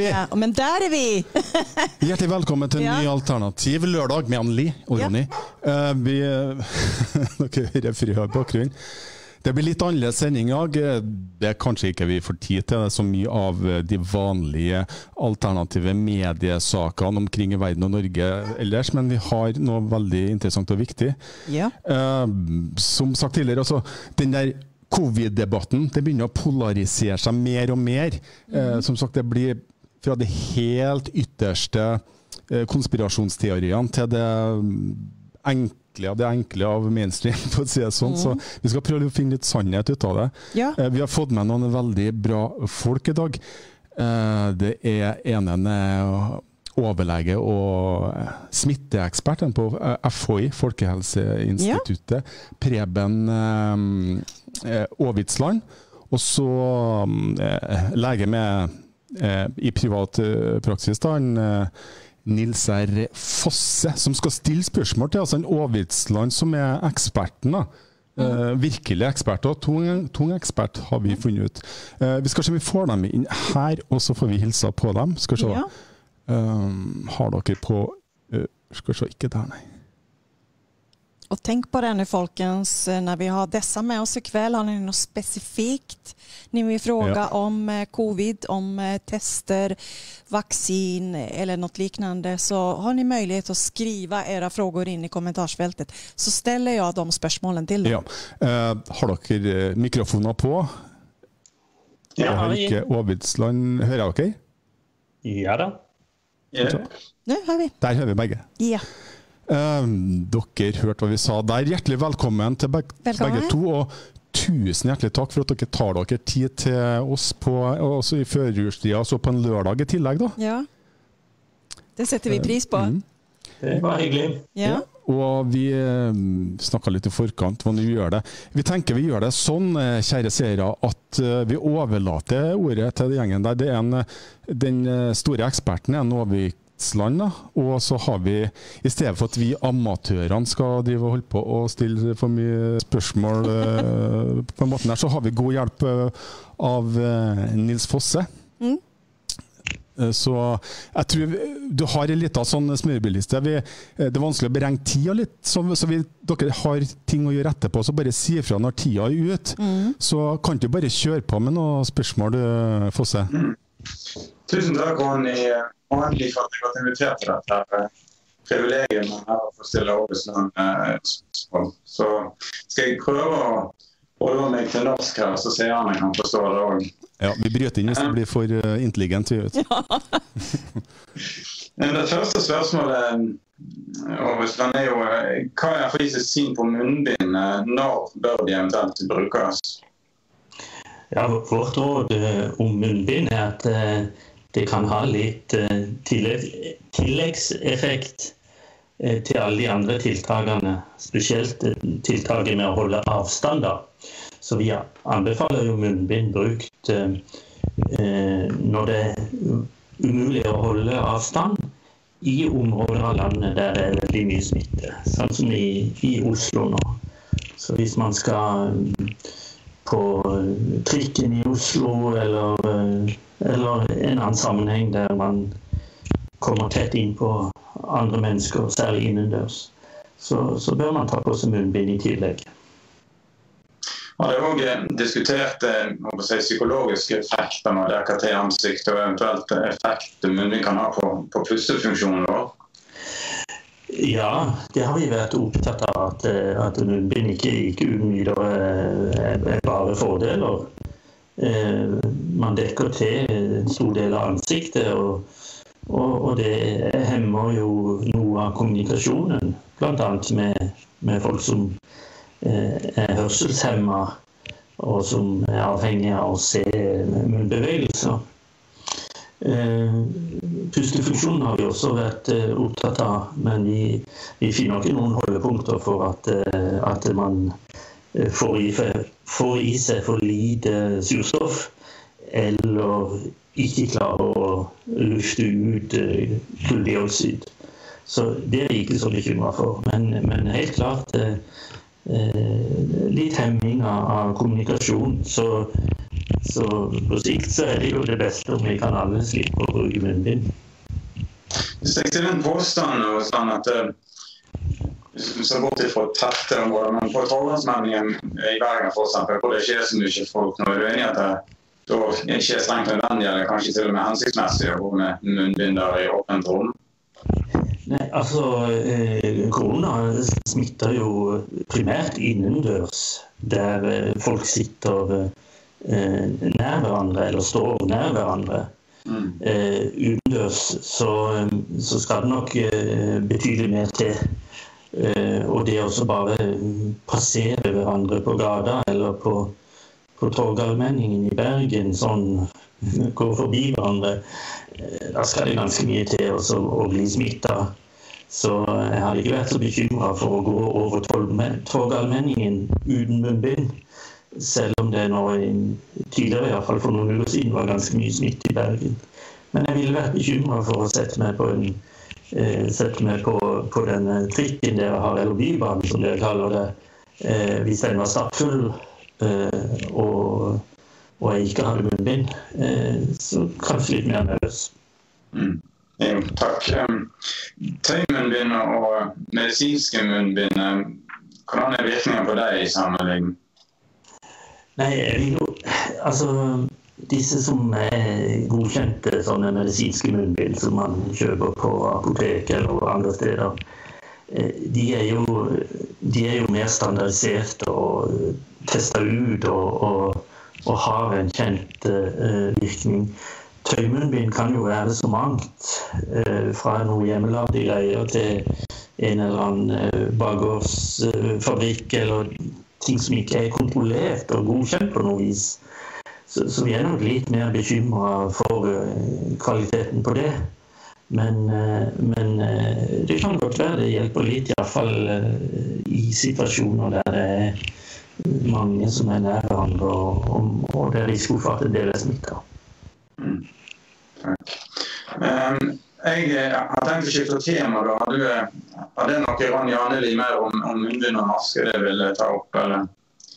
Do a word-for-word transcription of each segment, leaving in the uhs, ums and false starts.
vi! Ja, men der er vi! Hjertelig velkommen til en Ja. ny alternativ lørdag med Anneli og Ronny. Ja. Uh, vi, dere hører fri av bakgrunnen. Det blir litt annerledes sending i dag. Det er kanskje ikke vi får tid til så mye av de vanlige alternative mediesakene omkring i verden og Norge ellers, men vi har noe veldig interessant og viktig. Ja. Uh, som sagt tidligere, altså, den der covid-debatten, det begynner å polarisere seg mer og mer. Mm. Uh, som sagt, det blir fra det helt ytterste uh, konspirasjonsteoriene til det enkle av det enkle av mainstream, for å si det sånn. Mm. Så vi skal prøve å finne litt sannhet ut av det. Ja. Uh, vi har fått med noen veldig bra folk i dag. Uh, det er enen overlege og smitteekspert på F H I, Folkehelseinstituttet, ja. Preben uh, Aavitsland, og så uh, lege med uh, i privat uh, praksis da, en uh, Nils R. Fosse, som skal stille spørsmål til altså en Aavitsland som er eksperten da. Mm. Uh, virkelig ekspert, og tung, tung ekspert har vi funnet ut. Uh, vi skal se om vi får dem inn her, og så får vi hilse på dem. Skal se. Ja. Um, har dere på uh, skal se, ikke der, nei. Och tänk på det nu folkens, när vi har dessa med oss ikväll, har ni något specifikt ni vill fråga ja. om eh, covid, om eh, tester, vaccin eller något liknande, så har ni möjlighet att skriva era frågor in i kommentarsfältet, så ställer jag de spørsmålen till dem. Ja. Uh, har dere mikrofoner på? Ja, jeg har ikke Aavitsland. Hører dere? Ja da. Ja. Nu hör vi. Der hører vi begge. Ja. Um, dere hørte hva vi sa der. Hjertelig velkommen til beg velkommen. begge to, og tusen hjertelig takk for at dere tar dere tid til oss på, også i førjulstida, så på en lørdag i tillegg da. Ja, det setter vi pris på. Mm. Det var hyggelig. Ja. Ja. Og vi eh, snakket litt i forkant hva vi gjør det. Vi tenker vi gjør det sånn, kjære seere, at eh, vi overlater ordet til gjengen der. Det er en, den store eksperten er Aavitsland, og så har vi, i stedet for at vi amatørene skal drive og holde på og stille for mye spørsmål eh, på en måte der, så har vi god hjelp eh, av eh, Nils Fosse. Mm. Så jeg tror du har en liten sånn smørbrødliste. Det er vanskelig å beregne tida litt, så, så vi, dere har ting å gjøre etterpå, så bare si fra når tida er ut. Mm. Så kan du bare kjøre på med noen spørsmål, du, Fosse. Mm. Tusen takk, Ronny, og endelig for at jeg har invitert til dette her privilegium her å få stille Aavitsland spørsmål. Så skal jeg prøve å holde meg til norsk her, så ser jeg kan forstå det også. Ja, vi bryter inn hvis det blir for intelligent. Ja. Det første spørsmålet Aavitsland er jo, hva er for disse syn på munnbind? Når bør de eventuelt brukes? Ja, vårt råd om munnbind er at det kan ha litt tillegg, tilleggseffekt til alle de andre tiltakene, spesielt tiltaket med å holde avstand da. Så vi anbefaler jo munnbind brukt eh, når det er umulig å holde avstand i områder av landet der det er veldig mye smitte, sånn som i, i Oslo nå. Så hvis man skal på trikken i Oslo eller, eller en annen sammenheng der man kommer tett inn på andre mennesker, særlig innendørs, så, så bør man ta på seg munnbind i tillegg. Og det er også diskutert si, psykologiske effekter når det er til ansikt og eventuelt effekt munnbind kan ha på, på pustefunksjonen vår. Ja, det har vi vært opptatt av at, at munnbind ikke, ikke uten videre er, er bare fordeler. Man dekker til en stor del av ansiktet, og, og, og det hemmer jo noe av kommunikasjonen, blant annet med, med folk som er hørselshemmet og som er avhengig av å se munnbevegelser. Pustefunksjonen har vi også vært opptatt av, men vi, vi finner ikke noen holdepunkter for at, at man får i, får i seg for lite surstoff eller ikke klarer å lufte ut kulldioksid. Så det er vi ikke så bekymret for, men, men helt klart litt hemming av kommunikasjon, så Så på sikt så er det jo det beste om vi kan alle slippe å bruke munnbind. Hvis jeg stiller en påstand og sånn at hvis du ser bort fra tette områder, men på Torgallmenningen i Bergen for eksempel, hvor det skjer så mye folk nå, er du enig at det da ikke er strengt nødvendig, eller kanskje til og med hensiktsmessig å gå med munnbinder i åpent rom? Nei, altså, eh, korona smitter jo primært innendørs, der eh, folk sitter eh, nær hverandre, eller står nær hverandre. Mm. Eh, utendørs så, så skal det nok eh, betydelig mer til. Eh, og det også bare passere hverandre på gata eller på, på Torgallmenningen i Bergen, sånn gå forbi hverandre, eh, da skal det ganske mye til også, å bli smittet. Så jeg har ikke vært så bekymret for å gå over Torgallmenningen uten munnbind. Selv om det nå tidligere, i hvert fall for noen uker siden, var ganske mye smitt i Bergen. Men jeg ville vært bekymret for å sette meg på, en, eh, sette meg på, på den trikken dere har, eller bybanen, som dere kaller det, eh, hvis den var stappfull eh, og, og jeg ikke hadde munnbind. Eh, så kanskje litt mer nervøs. Mm. Jo, takk. Tøymunnbind og medisinske munnbind, hvordan er virkningen på deg i sammenligning? Nei, jeg vil jo, altså disse som er godkjente sånne medisinske munnbind som man kjøper på apotek eller andre steder, de er jo, de er jo mer standardisert og testet ut og, og, og har en kjent uh, virkning. Tøymunnbind kan jo være så mangt, uh, fra noe hjemmelagde greier til en eller annen uh, bakgårdsfabrikk uh, eller ting som ikke er kontrollert og godkjent på noe vis. Så, så vi er nok litt mer bekymret for uh, kvaliteten på det. Men, uh, men uh, det kan godt være det hjelper litt, i hvert fall uh, i situasjoner der det er mange som er nær hverandre, og, og, og det er risiko for at en del er smittet. Mm. Takk. Um, jeg har tenkt å skifte tema da. Har, du, har det noe Ronny Anneli mer om, om munnbind og maske det vil ta opp, eller?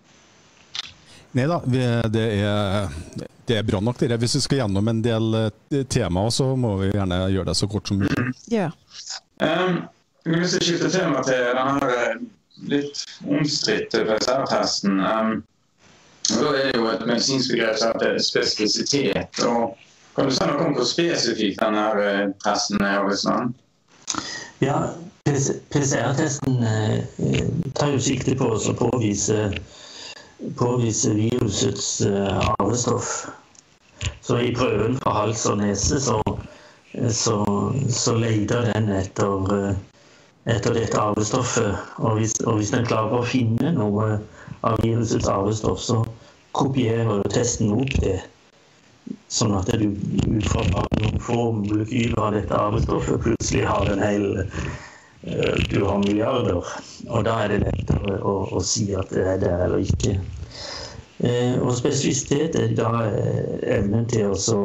Neida, det er, det er bra nok det. Hvis vi skal gjennom en del temaer, så må vi gjerne gjøre det så kort som mulig. Ja. Um, jeg vil skifte tema til denne litt omstridte P C R-testen. Um, da er det jo et medisinsk begrep som heter spesifisitet, og kan du si noe om hvor spesifikt denne testen er? Ja, P C R-testen eh, tar jo sikte på å påvise, påvise virusets eh, arvestoff. Så i prøven fra hals og nese så, så, så leter den etter, etter dette arvestoffet. Og hvis, og hvis den klarer å finne noe av virusets arvestoff, så kopierer testen opp det. Sånn at du ut fra noen få molekyler av dette arvestoffet plutselig har en hel du har milliarder, og da er det lettere å, å si at det er det eller ikke. Eh, og spesifisitet er da evnen til å,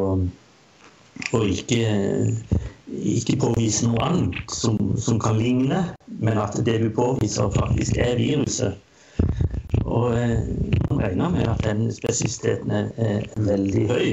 å ikke, ikke påvise noe annet som, som kan ligne, men at det du påviser faktisk er viruset. Og eh, man regner med at den spesifisiteten er, er veldig høy.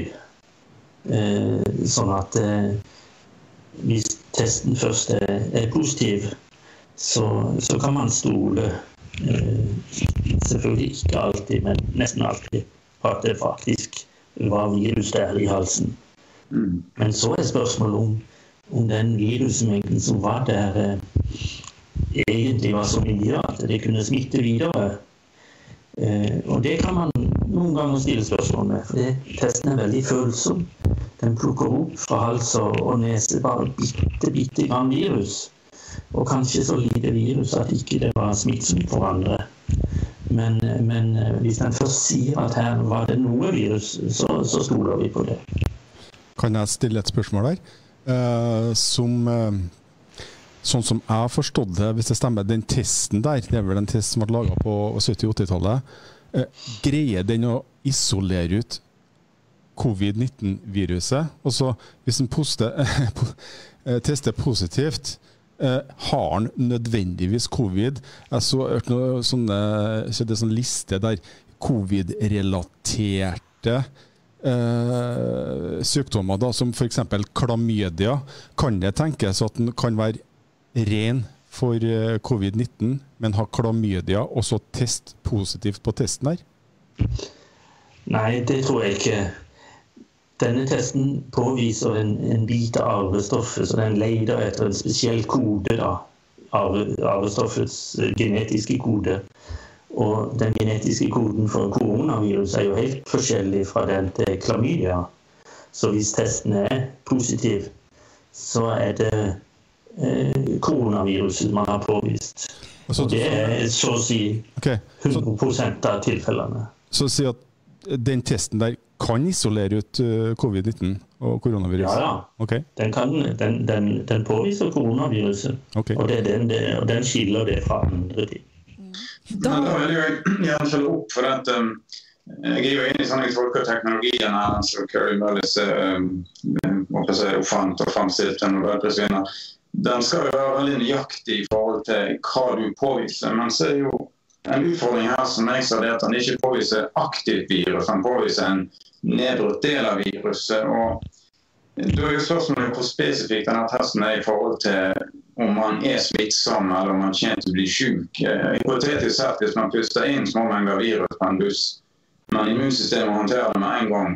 Eh, sånn at eh, hvis testen først er, er positiv, så, så kan man stole, eh, selvfølgelig ikke alltid, men nesten alltid, på at det faktisk var virus der i halsen. Mm. Men så er spørsmålet om, om den virusmengden som var der, eh, egentlig var så mye at det kunne smitte videre. Eh, og det kan man noen ganger stille spørsmål med, for testen er veldig følsom. Den plukker opp fra hals og nese bare bitte, bitte grann virus. Og kanskje så lite virus at ikke det var smittsomt for andre. Men, men hvis den først sier at her var det noe virus, så, så stoler vi på det. Kan jeg stille et spørsmål der? Uh, som... Uh Sånn som jeg har forstått det, hvis det stemmer, den testen der, det er vel en test som ble laget på sytti-åtti-tallet, eh, greier den å isolere ut covid nitten-viruset? Og så, hvis den poster, eh, tester positivt, eh, har den nødvendigvis covid? Jeg så hørt noe sånne, så det er sånn liste der covid-relaterte eh, sykdommer da, som for eksempel klamydia, kan det tenkes at den kan være ren for eh, covid nitten, men ha klamydia og så test positivt på testen her? Nei, det tror jeg ikke. Denne testen påviser en, en bit av arvestoffet, så den leder etter en spesiell kode da, arve, arvestoffets genetiske kode. Og den genetiske koden for koronavirus er jo helt forskjellig fra den til klamydia. Så hvis testen er positiv, så er det eh, koronaviruset man har påvist. Og det er så å si hundre prosent av tilfellene. Så si at den testen der kan isolere ut covid nitten og koronavirus? Ja, ja. Okay. Den, kan, den, den, den påviser koronaviruset, okay. og, det er den, det, og den skiller det fra andre ting. Da vil jeg gjerne følge opp, for at um, jeg er jo inne i sånn jeg tolker teknologien her, så Curry Mullis um, oppfant og fremstilt den Nobelprisvinner. Den skal jo være veldig nøyaktig i forhold til hva du påviser, men så er jo en utfordring her som jeg sa det at han ikke påviser aktivt virus, han påviser en nedbrutt del av viruset, og da er jo spørsmålet hvor spesifikt denne testen er i forhold til om man er smittsom eller om man kjent til å bli syk. Hypotetisk sett, hvis man puster inn små mengder virus på en buss, men immunsystemet håndterer det med en gang,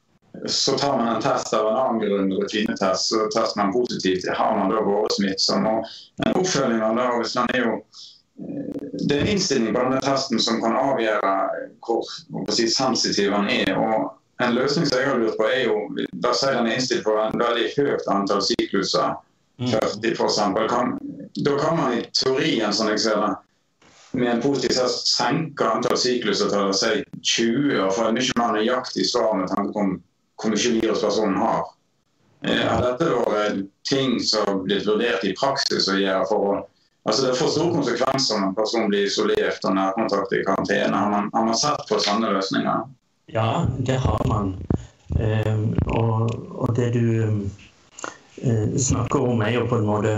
så tar man en test av en annen grunn, rutinetest, så tester man positivt, har man da vært smittsom. Og en oppfølging av det, hvis man er jo det er en innstilling på denne testen som kan avgjøre hvor, hvor si, sensitiv den er, og en løsning som jeg har lurt på er jo, da sier den er innstilt på en veldig høyt antall sykluser, førti for eksempel, kan, da kan man i teorien, som jeg ser det, med en positiv test senke antall sykluser til å si tjue, og få en mye mer nøyaktig svar med tanke på hvor mye viruspersonen har. Er dette da ting som har blitt vurdert i praksis å gjøre for å Altså det får store konsekvenser når en person blir isolert og nærkontakt i karantene. Har man, har man sett på sånne løsninger? Ja, det har man. Um, og, og det du uh, snakker om er jo på en måte,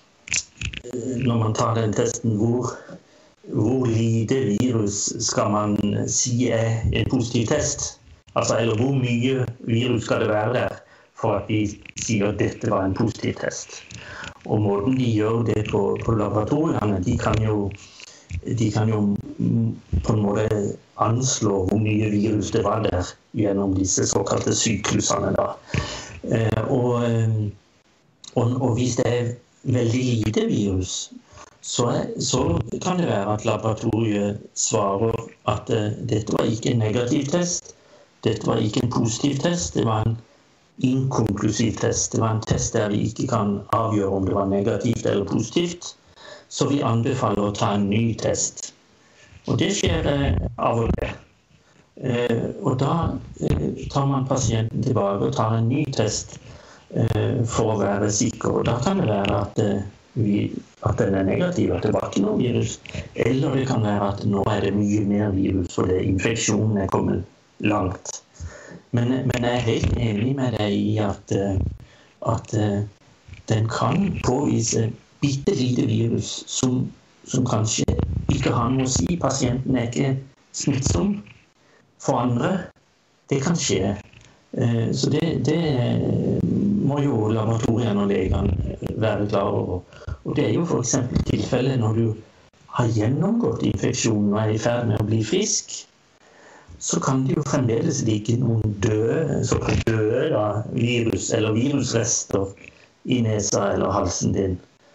uh, når man tar den testen, hvor, hvor lite virus skal man si er en positiv test? Altså, eller hvor mye virus skal det være der for at vi sier at dette var en positiv test? Og måten de gjør det på, på laboratoriene, de kan, jo, de kan jo på en måte anslå hvor mye virus det var der gjennom disse såkalte syklusene da. Eh, og, og, og hvis det er veldig lite virus, så, så kan det være at laboratoriet svarer at uh, dette var ikke en negativ test, dette var ikke en positiv test, det var en inkonklusiv test. Det var en test der vi ikke kan avgjøre om det var negativt eller positivt. Så vi anbefaler å ta en ny test. Og det skjer eh, av og til. Eh, og da eh, tar man pasienten tilbake og tar en ny test eh, for å være sikker. Og da kan det være at, eh, vi, at den er negativ, at det var ikke noe virus. Eller det kan være at nå er det mye mer virus, fordi infeksjonen er kommet langt. Men, men jeg er helt enig med deg i at, at den kan påvise bitte lite virus som, som kanskje ikke har noe å si. Pasienten er ikke smittsom for andre. Det kan skje. Så det, det må jo laboratoriene og legene være klar over. Og det er jo for eksempel tilfellet når du har gjennomgått infeksjonen og er i ferd med å bli frisk, så kan det jo fremdeles ligge noen døde, såkalt døde da, virus eller virusrester i nesa eller halsen din.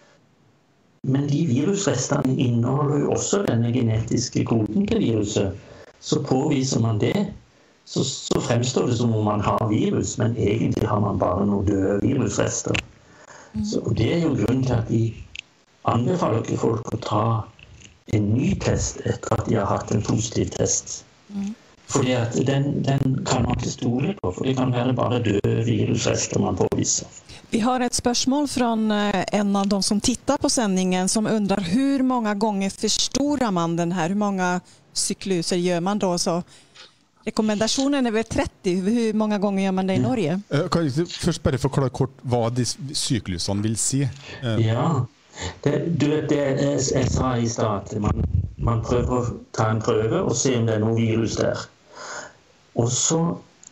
Men de virusrestene inneholder jo også denne genetiske koden til viruset. Så påviser man det, så, så fremstår det som om man har virus, men egentlig har man bare noen døde virusrester. Så, og det er jo grunnen til at vi anbefaler ikke folk å ta en ny test etter at de har hatt en positiv test. Mm. Fordi at den, den kan man ikke stole på, for det kan være bare døde virusrester man påviser. Vi har ett spørsmål fra en av de som tittar på sändningen som undrar hur många gånger förstorar man den här? Hur många cykluser gör man då? Så rekommendationen är väl trettio. Hur många gånger gör man det i Norge? Kan du først bare forklare kort hva de syklusene vil si? Ja, det, du vet det jeg, jeg sa i start. Man, man prøver å ta en prøve og se om det er noe virus der. Og så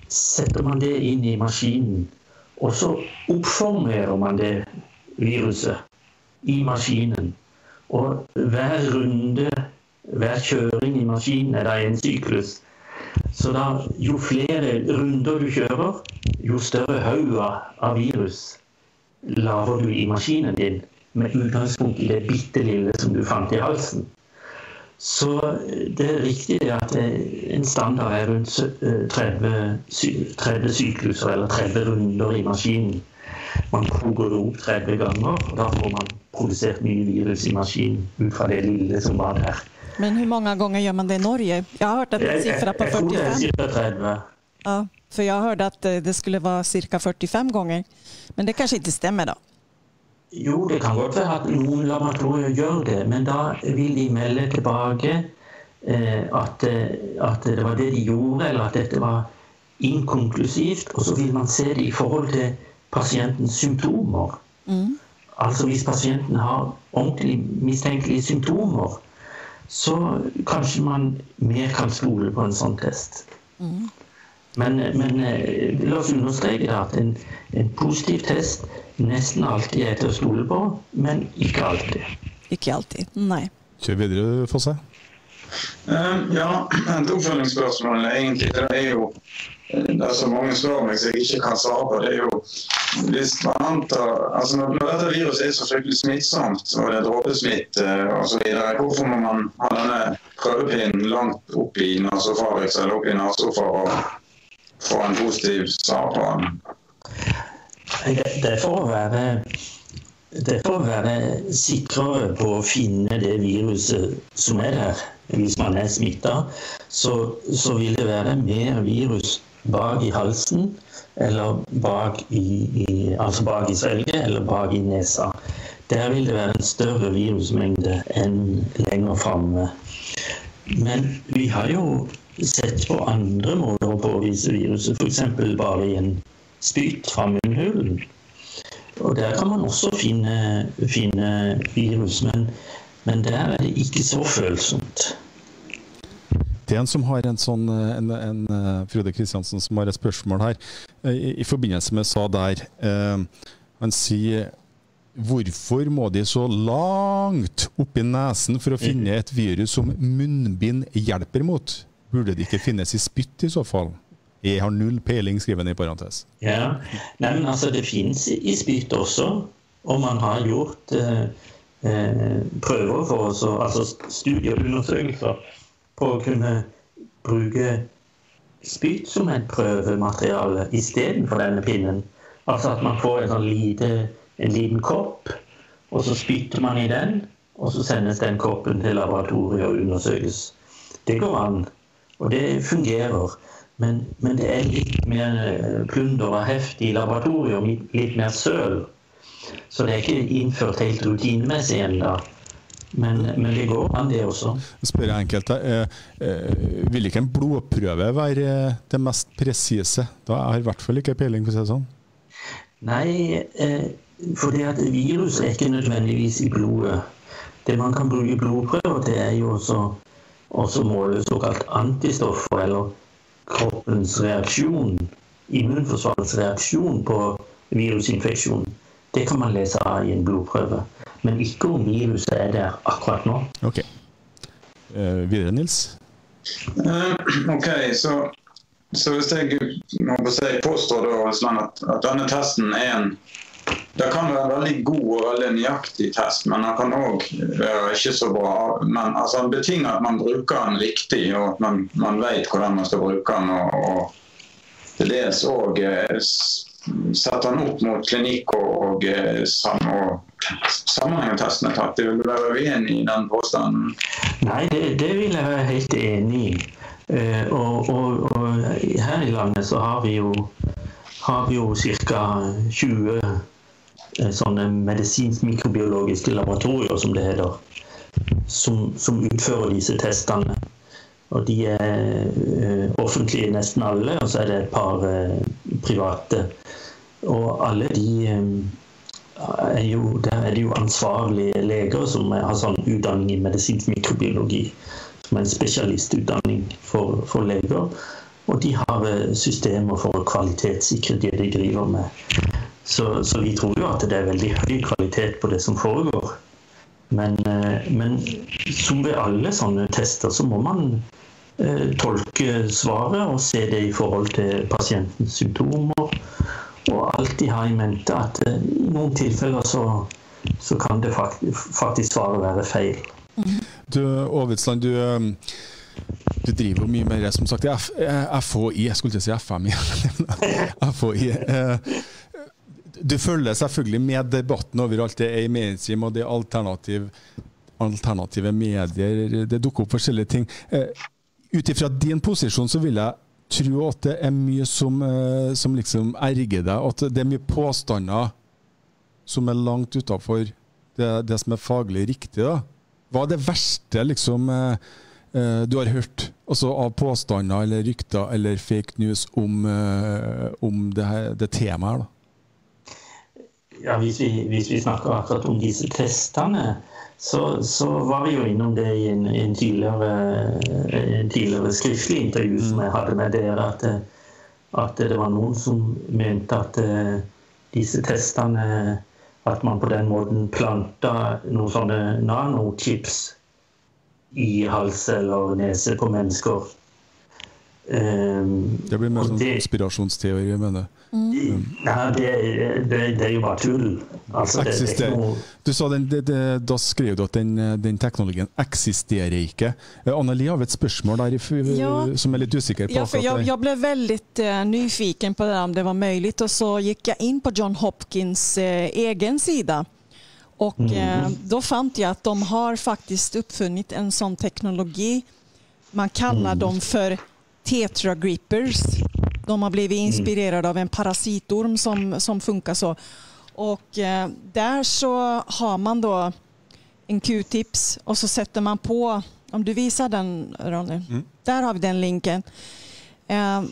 setter man det inn i maskinen, og så oppformerer man det viruset i maskinen. Og hver runde, hver kjøring i maskinen er da en syklus. Så da, jo flere runder du kjører, jo større haug av virus lager du i maskinen din, med utgangspunkt i det bittelille som du fant i halsen. Så det er riktig at en standard er rundt tretti, tretti sykluser, eller tretti runder i maskinen. Man koker det opp tretti ganger, og da får man produsert mye virus i maskinen ut fra det lille som var der. Men hur många gånger gör man det i Norge? Jag har hört att det är en siffra på fyrtiofem. Jag tror det är cirka tretti. Ja, för jag hörde att det skulle vara cirka fyrtiofem gånger. Men det kanske inte stämmer då? Jo, det kan godt være at noen laboratorier gjør det, men da vil de melde tilbake eh, at, at det var det de gjorde, eller at dette var inkonklusivt, og så vil man se det i forhold til pasientens symptomer. Mm. Altså hvis pasienten har ordentlig mistenkelige symptomer, så kanskje man mer kan stole på en sånn test. Mm. Men, men la oss understreke at en, en positiv test nesten alltid er til å stole på, men ikke alltid. Ikke alltid, nei. Kjør videre, Fosse. Um, ja, et oppfølgingsspørsmål egentlig, det er jo det er så mange spør meg som jeg ikke kan svare på. Det er jo, hvis man antar, altså når, når dette viruset er så fryktelig smittsomt, og det er dråpesmitt og så videre, hvorfor må man ha denne prøvepinnen langt opp i nasofaring, eller opp i naso for å få en positiv svar på den? Det er for å være, det er for å være sikrere på å finne det viruset som er der. Hvis man er smittet, så, så vil det være mer virus bak i halsen, eller bak i, i, altså bak i svelget, eller bak i nesa. Der vil det være en større virusmengde enn lenger fremme. Men vi har jo sett på andre måter å påvise viruset, for eksempel bare i en spytt fra munnhulen. Og der kan man også finne, finne virus, men, men der er det ikke så følsomt. Det er en som har en sånn, en, en, Frode Kristiansen som har et spørsmål her, i, i forbindelse med sa der, eh, han sier, hvorfor må de så langt opp i nesen for å finne et virus som munnbind hjelper mot? Burde det ikke finnes i spytt i så fall? Jeg har null peiling, skriver han i parentes. Ja, nei, men altså det finnes i spytt også, og man har gjort eh, prøver for oss, altså studieundersøkelser, på å kunne bruke spytt som et prøvemateriale i stedet for denne pinnen. Altså at man får en, sånn lite, en liten kopp, og så spytter man i den, og så sendes den koppen til laboratoriet og undersøkes. Det går an, og det fungerer. Men, men det er litt mer plunder og heft i laboratoriet, litt mer søl. Så det er ikke innført helt rutinemessig enda. Men, men det går an det også. Spør jeg enkelt, eh, eh, vil ikke en blodprøve være det mest presise? Da har jeg i hvert fall ikke peiling på å si det sånn. Nei, eh, fordi at virus er ikke nødvendigvis i blodet. Det man kan bruke blodprøver, det er jo også, også måle såkalt antistoffer, eller kroppens reaksjon, immunforsvarets reaksjon på virusinfeksjon. Det kan man lese av i en blodprøve. Men ikke om viruset er der akkurat nå. Ok. Uh, videre, Nils? Uh, ok, så, så hvis jeg må si, påstår da, at, at denne testen er en, det kan være en veldig god og veldig nøyaktig test, men den kan også være ikke så bra. Men altså, den betinger at man bruker den riktig, og at man, man vet hvordan man skal bruke den, og, og til dels også sette den opp mot klinikk og, og, og sammenhengen testen er tatt. Det vil du være uenig i den påstanden? Nei, det, det vil jeg være helt enig i. Uh, og, og, og her i landet så har vi jo, har vi jo ca. tjue uh, sånne medisinsk mikrobiologiske laboratorier, som det heter, som, som utfører disse testene. Og de er uh, offentlige nesten alle, og så er det et par uh, private. Og alle de er jo, der er det jo ansvarlige leger som har sånn utdanning i medisinsk mikrobiologi, som er en spesialistutdanning for, for leger. og de har systemer for å kvalitetssikre det de driver med. Så, så vi tror jo at det er veldig høy kvalitet på det som foregår. Men, men som ved alle sånne tester så må man eh, tolke svaret og se det i forhold til pasientens symptomer, og alltid ha i mente at eh, i noen tilfeller så, så kan det faktisk, faktisk svaret være feil. Du, Aavitsland, du... Du driver jo mye mer, som sagt, F, F H I, jeg skulle ikke si F M I, F H I. Du følger selvfølgelig med debatten overalt, det er i mainstream, og det er alternativ, alternative medier, det dukker opp forskjellige ting. Utifra din posisjon så vil jeg tro at det er mye som, som liksom erger deg, at det er mye påstander som er langt utenfor det, det som er faglig riktig. Da. Hva er det verste liksom... du har hørt også av påstander eller rykter eller fake news om, om det, her, det temaet her, da? Ja, hvis vi, hvis vi snakker akkurat om disse testene, så, så var vi jo innom det i en, en, tidligere, en tidligere skriftlig intervju som jeg hadde med dere, at, at det var noen som mente at disse testene, at man på den måten planta noen sånne nanochips i hals eller nese på mennesker. Um, det blir mer sånn inspirasjonsteori, jeg mener. Mm. Nei, det, det, det er jo bare tull. Altså, det, det er noe... Du sa den, det, det, da skrev du at den, den teknologien eksisterer ikke. Anneli har et spørsmål der ja. som er litt usikker på. Ja, for jeg, jeg ble veldig uh, nyfiken på det, om det var mulig, og så gikk jeg inn på John Hopkins uh, egen sida. Och eh, då fann jag att de har faktiskt uppfunnit en sån teknologi. Man kallar mm. dem för tetra grippers. De har blivit inspirerade av en parasitorm som, som funkar så. Och eh, där så har man då en Q-tips och så sätter man på, om du visar den Ronny, mm. där har vi den länken. Eh,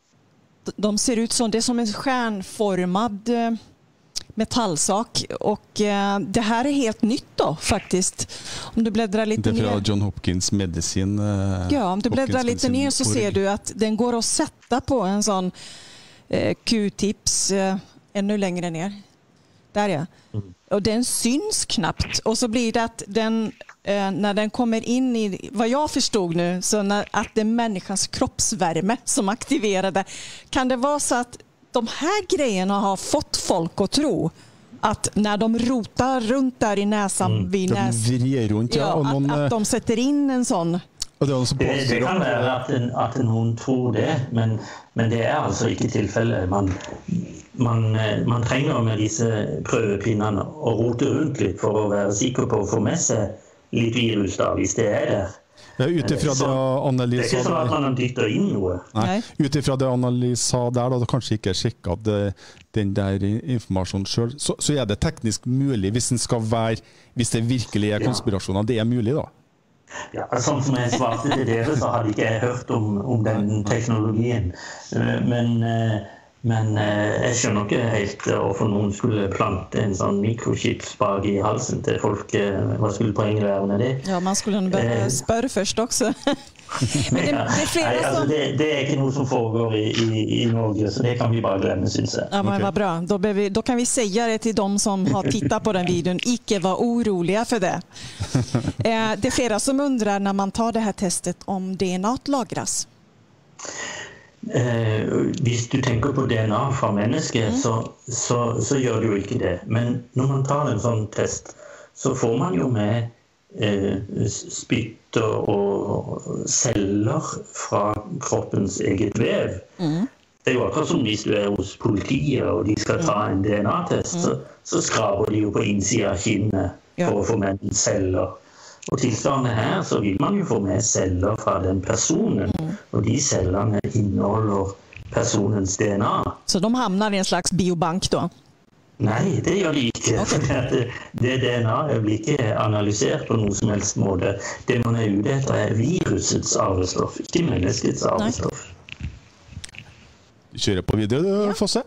de ser ut som, det är som en stjärnformad eh, metallsak, och eh, det här är helt nytt då faktiskt. Om du bläddrar lite ner. Det är från John Hopkins medicin. Eh, ja, om du bläddrar lite ner så ser du att den går att sätta på en sån eh, Q-tips eh, ännu längre ner. Där ja. Mm. Och den syns knappt. Och så blir det att den eh, när den kommer in i, vad jag förstod nu, så när, att det är människans kroppsvärme som aktiverar det. Kan det vara så att de här grejerna har fått folk att tro att när de rotar runt där i näsan mm. vid näs, runt, ja, ja, och någon, att, att de sätter in en sån. Det, det kan være at, en, at noen tror det, men, men det er altså ikke tilfellet. Man, man, man trenger med disse prøvepinnene å rote rundt litt for å være sikker på å få med seg litt virus da, hvis det er der. Ja, utifra det Anneli det er ikke sånn at man dytter inn noe. Nei, utifra det Anneli sa der, da du kanskje ikke sjekket det, den der informasjonen selv, så, så er det teknisk mulig hvis den skal være, hvis det virkelig er konspirasjoner, det er mulig da? Ja, sånn som jeg svarte til dere, så hadde ikke jeg hørt om, om den teknologien. Men, men jeg skjønner ikke helt hvorfor noen skulle plante en sånn mikrochips bak i halsen til folk. Hva skulle poenget være med det? Ja, man skulle bare spørre først også. Men det, det, er flere Nei, altså, som... det, det er ikke noe som foregår i, i, i Norge, så det kan vi bare glemme, synes jeg. Ja, men okay. Vad bra. Då, vi, då kan vi säga det till de som har tittat på den videon. Ikke var oroliga för det. Eh, det är flera som undrar när man tar det här testet om D N A lagras. Eh, hvis du tenker på D N A fra mennesket, mm. så, så, så gjør det jo ikke det. Men når man tar en sånn test, så får man jo med eh, spytt og celler fra kroppens eget vev. Mm. Det er jo akkurat som hvis du er hos politiet og de skal ta en D N A-test, mm. så, så skraber de jo på innsiden av kinnet for ja. Å få med celler. Og tilstående her så vil man jo få med celler fra den personen, mm. og de cellene inneholder personens D N A. Så de hamnar i en slags biobank då? Nei, det gjør de ikke. Okay. Det, det D N A blir ikke analysert på noen som helst måte. Det man er ute etter er virusets arvestoff, ikke menneskets arvestoff. Du kjører på video, du, ja. Fosse?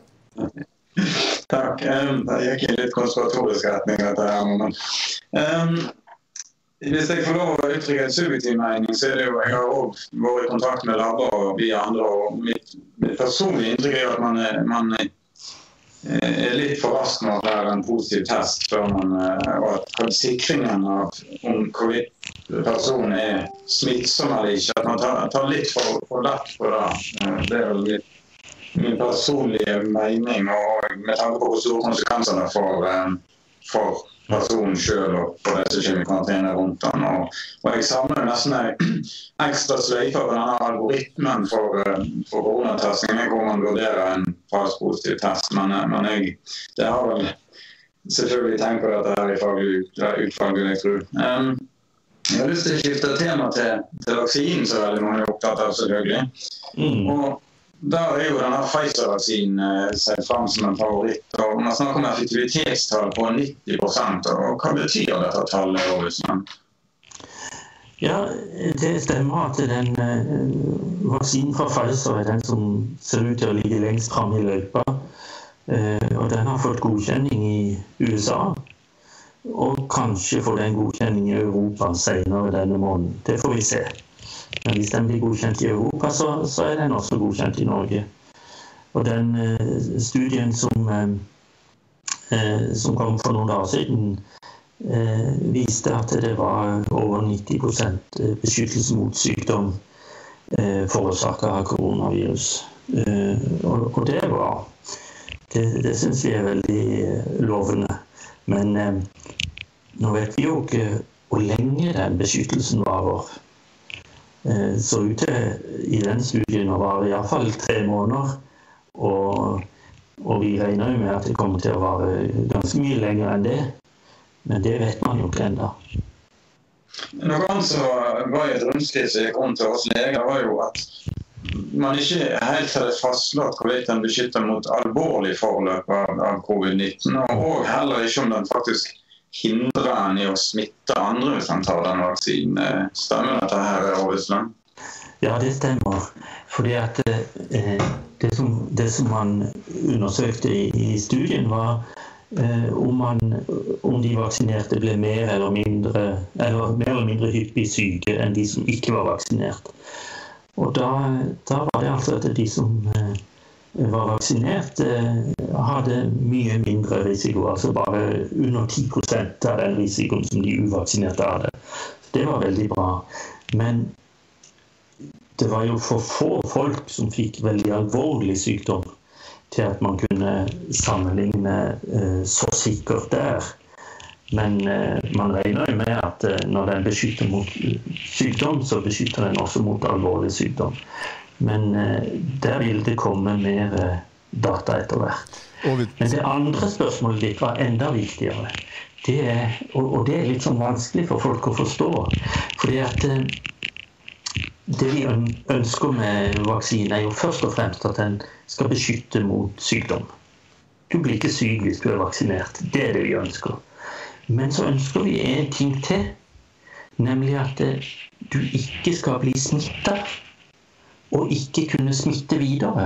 Takk. Det gikk i litt konspiratorisk retning dette her. Men, um, Hvis jeg får lov å uttrykke et subjektiv mening, så er det jo, jeg har også vært i kontakt med labber og vi andre, og mitt, mitt personlige inntrykk er at man, er, man er litt for rask med å lære en positiv test, før man, og at sikringen av om hvorvidt personen er smittsom eller ikke, at man tar, tar litt for, for lett på det. Det er vel litt min personlige mening, og med tanke på hvor store konsekvenser det får for personen selv og for det som kommer i karantene rundt den. Og, og jeg savner nesten en ekstra sløyfe på denne algoritmen for, for koronatestingen, hvor man vurderer en falsk positiv test. Men, men jeg, det har vel selvfølgelig tenkt på dette her i faglig utfall, jeg tror. Um, jeg har lyst til å skifte tema til, til vaksinen, så veldig mange er opptatt av, selvfølgelig. Mm. Og der er jo denne Pfizer-vaksinen seg frem som en favoritt, og man snakker om effektivitetstall på nitti prosent, og hva betyr dette tallet, Åvisland? Ja, det stemmer at den uh, vaksinen fra Pfizer er den som ser ut til å ligge lengst frem i løypa, uh, og den har fått godkjenning i U S A, og kanskje får den godkjenning i Europa senere denne måneden. Det får vi se. Men hvis den blir godkjent i Europa, så, så er den også godkjent i Norge. Og den eh, studien som, eh, som kom for noen dager siden, eh, viste at det var over nitti prosent beskyttelse mot sykdom eh, forårsaket av koronavirus. Eh, og, og det er bra. Det, det synes vi er veldig lovende. Men eh, nå vet vi jo ikke hvor lenge den beskyttelsen varer. Så ut til i den studien var det i hvert fall tre måneder, og, og vi regner jo med at det kommer til å vare ganske mye lenger enn det, men det vet man jo ikke enda. Noe annet som var i et rundskriv som gikk om til oss leger, var jo at man ikke helt hadde fastslått hvorvidt den beskytter mot alvorlig forløp av, av covid nitten, og heller ikke om den faktisk hindrer en i å smitte andre hvis han tar den vaksinen. Stemmer dette her, Åvisland? Ja, det stemmer. Fordi at eh, det, som, det som man undersøkte i, i studien var eh, om, man, om de vaksinerte ble mer eller mindre, eller mer eller mindre hyppig syke enn de som ikke var vaksinert. Og da, da var det altså at de som eh, var vaksinert, hadde mye mindre risiko, altså bare under ti prosent av den risikoen som de uvaksinerte hadde. Det var veldig bra. Men det var jo for få folk som fikk veldig alvorlig sykdom til at man kunne sammenligne så sikkert der. Men man regner jo med at når den beskytter mot sykdom, så beskytter den også mot alvorlig sykdom. Men eh, der vil det komme mer eh, data etter hvert. Men det andre spørsmålet ditt var enda viktigere. Det er, og, og det er litt sånn vanskelig for folk å forstå. Fordi at eh, det vi ønsker med vaksinen er jo først og fremst at den skal beskytte mot sykdom. Du blir ikke syk hvis du er vaksinert. Det er det vi ønsker. Men så ønsker vi en ting til, nemlig at eh, du ikke skal bli smittet og ikke kunne smitte videre.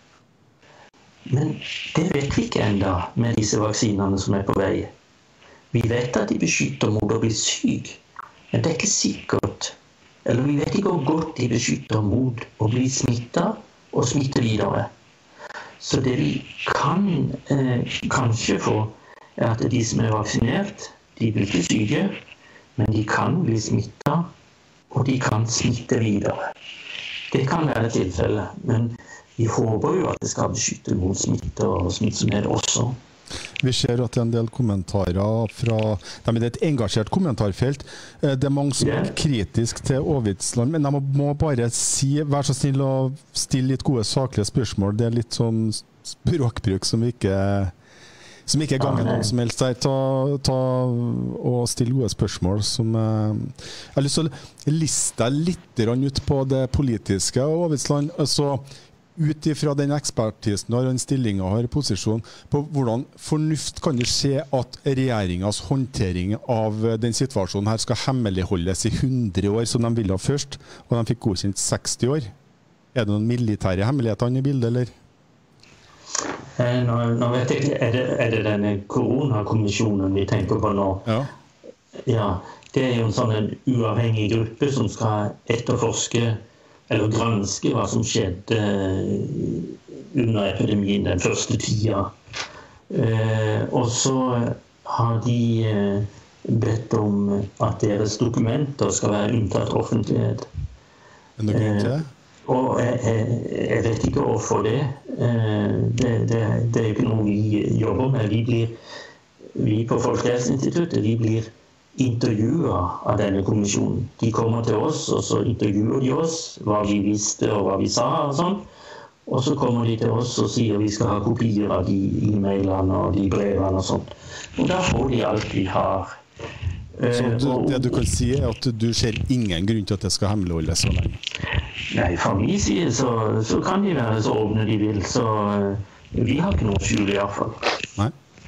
Men det vet vi ikke enda med disse vaksinene som er på vei. Vi vet at de beskytter mot å bli syk, men det er ikke sikkert. Eller vi vet ikke hvor godt de beskytter mot å bli smittet og smitte videre. Så det vi kan eh, kanskje få, er at de som er vaksinert, de blir ikke syke, men de kan bli smittet, og de kan smitte videre. Det kan være tilfelle, men vi håper jo at det skal beskytte mot smitte og smittsomhet også. Vi ser at det er en del kommentarer fra, det er et engasjert kommentarfelt. Det er mange som er kritisk til Åvisland, men jeg må, må bare si, vær så snill å stille litt gode saklige spørsmål. Det er litt sånn språkbruk som vi ikke... som ikke ganger noen som helst der. Ta, ta og stille gode spørsmål som eh, jeg har lyst til å liste litt ut på det politiske Åvisland, altså ut ifra den ekspertisen og den stillingen har i posisjon, på hvordan fornuft kan det skje at regjeringens håndtering av den situasjonen her skal hemmeligholdes i hundre år som de ville først, og de fikk godkjent seksti år. Er det noen militære hemmeligheter i bildet, eller? Nå, nå vet jeg ikke, er det, er det denne koronakommisjonen vi tenker på nå? Ja. ja, det er jo en sånn en uavhengig gruppe som skal etterforske eller granske hva som skjedde under epidemien den første tida. Eh, og så har de eh, bedt om at deres dokumenter skal være unntatt offentlighet. Men det går ikke det? Eh, og jeg, jeg, jeg vet ikke hvorfor det. Eh, det, det. Det er jo ikke noe vi jobber med. Vi, blir, vi på Folkehelseinstituttet vi blir intervjuet av denne kommisjonen. De kommer til oss, og så intervjuer de oss, hva vi visste og hva vi sa og sånn. Og så kommer de til oss og sier vi skal ha kopier av de e-mailene og de brevene og sånt. Og da får de alt de har. Så du, det du kan si er at du ser ingen grunn til at det skal hemmeligholdes så lenge? Nei, fra min side så, så kan de være så åpne de vil, så vi har ikke noe skjul i hvert fall. Nei.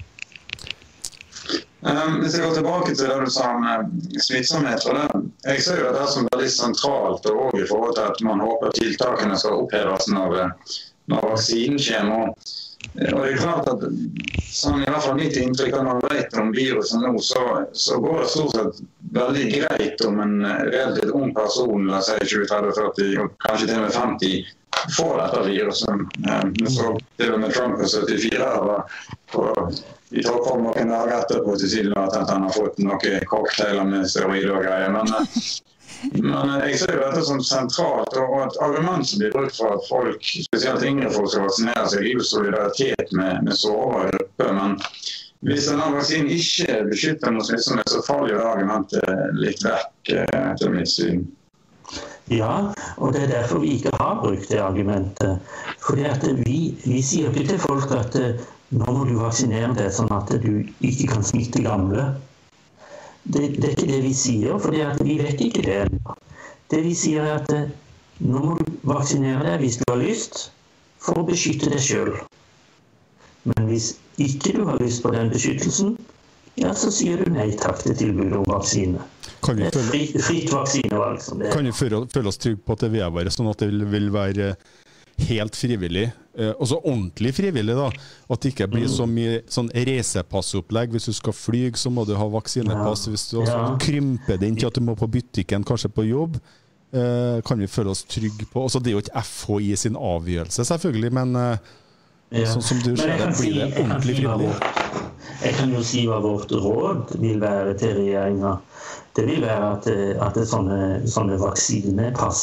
Um, hvis jeg går tilbake til det du sa om uh, smittsomhet, for det, jeg ser jo det er som veldig sentralt og også i forhold til at man håper tiltakene skal oppheves når, når vaksinen kommer. Og, og det er klart at sånn, i hvert fall mitt inntrykk når man vet om viruset nå, så, så går det stort sett veldig greit om en relativt ung person, la oss si tjue, tretti, førti, og kanskje til og med femti, får dette viruset. Um, så til og med Trump er syttifire år, og vi tar på noen dager etterpå til siden at han har fått noen cocktailer med steroider og greier. Men, men jeg ser jo dette som sentralt, og et argument som blir brukt for at folk, spesielt yngre folk, skal vaksinere seg, er jo solidaritet med, med sårbare grupper. Men hvis denne vaksinen ikke beskytter mot smittsomhet, så faller jo det argumentet litt vekk etter mitt syn. Ja, og det er derfor vi ikke har brukt det argumentet. Fordi at vi, vi sier ikke til folk at nå må du vaksinere deg sånn at du ikke kan smitte gamle. Det, det er ikke det vi sier, for vi vet ikke det. Det vi sier er at nå må du vaksinere deg hvis du har lyst, for å beskytte deg selv. Men hvis ikke du har lyst på den beskyttelsen, ja, så sier du nei takk til tilbudet om vaksine. Kan vi føle, fritt, fritt vaksinevalg som det er. Kan vi føle, føle oss trygg på at det vil være sånn at det vil, vil være helt frivillig, eh, også ordentlig frivillig da, at det ikke blir så mye sånn reisepassopplegg. Hvis du skal flyge, så må du ha vaksinepass. Hvis du også ja. krymper det inn til at du må på butikken, kanskje på jobb, eh, kan vi føle oss trygg på. Også det er jo ikke F H I sin avgjørelse, selvfølgelig, men eh, ja. sånn som du ser det, blir det ordentlig frivillig. Jeg kan jo si hva vårt råd vil være til regjeringen. Det vil være at, at sånne, sånne vaksinepass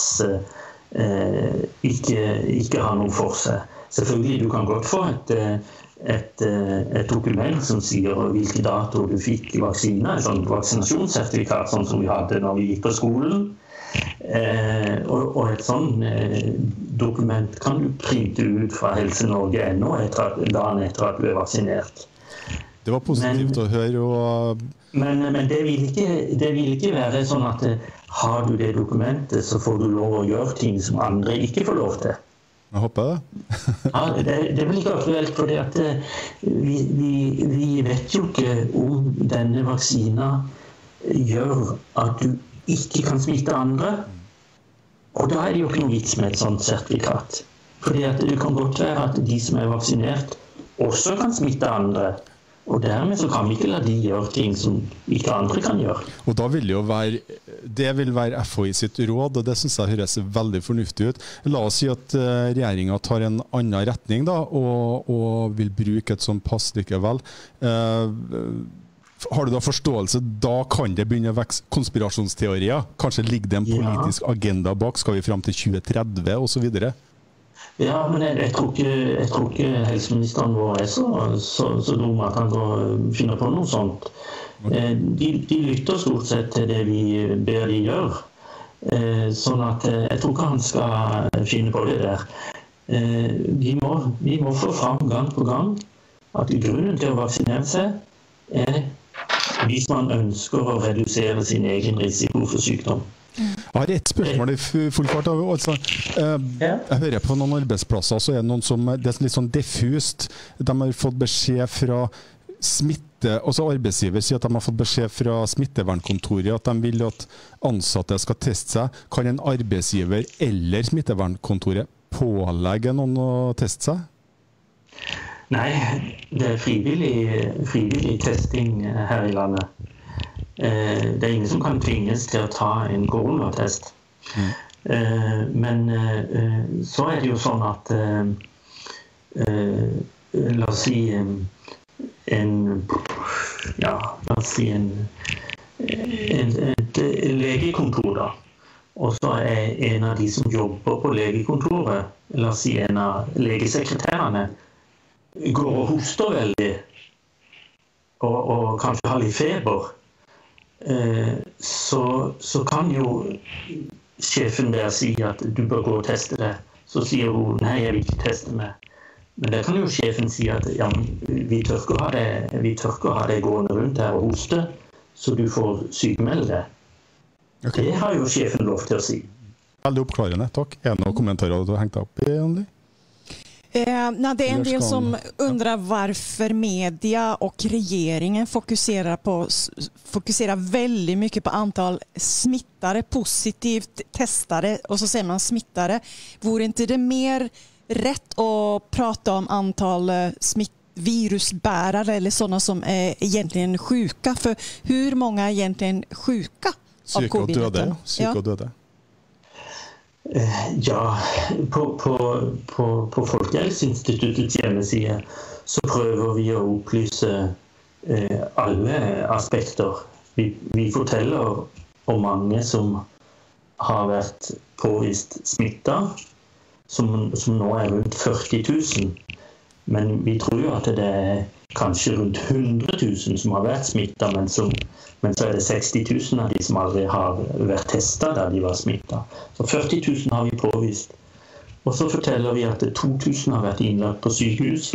eh, ikke, ikke har noe for seg. Selvfølgelig, du kan godt få et, et, et dokument som sier hvilke dato du fikk vaksine, et sånt vaksinasjonssertifikat, sånn som vi hadde når vi gikk på skolen. Eh, og, og et sånt eh, dokument kan du printe ut fra Helse Norge ennå etter at, dagen etter at du er vaksinert. Det var positivt men, å høre. Og... Men, men det, vil ikke, det vil ikke være sånn at har du det dokumentet, så får du lov å gjøre ting som andre ikke får lov til. Jeg håper det. ja, det, det er vel ikke aktuelt, for vi, vi, vi vet jo ikke om denne vaksina gjør at du ikke kan smitte andre. Og da er det jo ikke noe vits med et sånt sertifikat. Fordi at det kan godt være at de som er vaksinert også kan smitte andre. Og dermed så kan vi ikke la de gjøre ting som ikke andre kan gjøre. Og da vil det jo være, det vil være F H I sitt råd, og det synes jeg høres veldig fornuftig ut. La oss si at regjeringen tar en annen retning da, og, og vil bruke et sånt pass likevel. Eh, har du da forståelse, da kan det begynne å vekse konspirasjonsteorier? Kanskje ligger det en politisk ja. agenda bak, skal vi frem til tjue tretti og så videre? Ja, men jeg, jeg, tror ikke, jeg tror ikke helseministeren vår er så, så, så dum at han går, finner på noe sånt. Okay. De, de lytter stort sett til det vi ber de gjøre. Sånn at jeg tror ikke han skal finne på det der. Vi må, vi må få fram gang på gang at grunnen til å vaksinere seg er hvis man ønsker å redusere sin egen risiko for sykdom. Jeg har et spørsmål i full fart. Altså, jeg hører på noen arbeidsplasser, så er det noen som det er litt sånn diffust. De har fått beskjed fra smitte, også arbeidsgiver sier at de har fått beskjed fra smittevernkontoret at de vil at ansatte skal teste seg. Kan en arbeidsgiver eller smittevernkontoret pålegge noen å teste seg? Nei, det er frivillig, frivillig testing her i landet. Det er ingen som kan tvinges til å ta en koronatest. Mm. Men så er det jo sånn at la oss si en ja, la oss si en, en et legekontor da. Og så er en av de som jobber på legekontoret, la oss si en av legesekretærene, går og hoster veldig, og, og kanskje har litt feber, eh, så, så kan jo sjefen der si at du bør gå og teste det. Så sier hun, nei, jeg vil ikke teste meg. Men det kan jo sjefen si at ja, vi tør ikke ha det, vi tør ikke ha det gående rundt her og hoste, så du får sykmelde det. Okay. Det har jo sjefen lov til å si. Veldig oppklarende, takk. Er det noen kommentarer du har hengt opp i, Andy? Eh, nej, det är en del som undrar varför media och regeringen fokuserar på fokuserar väldigt mycket på antal smittade, positivt testade och så säger man smittade. Vore inte det mer rätt att prata om antal smitt virusbärare eller sådana som är egentligen sjuka? För hur många är egentligen sjuka av covid nitton? Syke og døde. Ja, på, på, på, på Folkehelseinstituttets hjemmeside så prøver vi å opplyse eh, alle aspekter. Vi, vi forteller om mange som har vært påvist smittet, som, som nå er rundt førti tusen. Men vi tror jo at det er kanskje rundt hundre tusen som har vært smittet, men, som, men så er det seksti tusen av de som aldri har vært testet der de var smittet. Så førti tusen har vi påvist. Og så forteller vi at to tusen har vært innlagt på sykehus,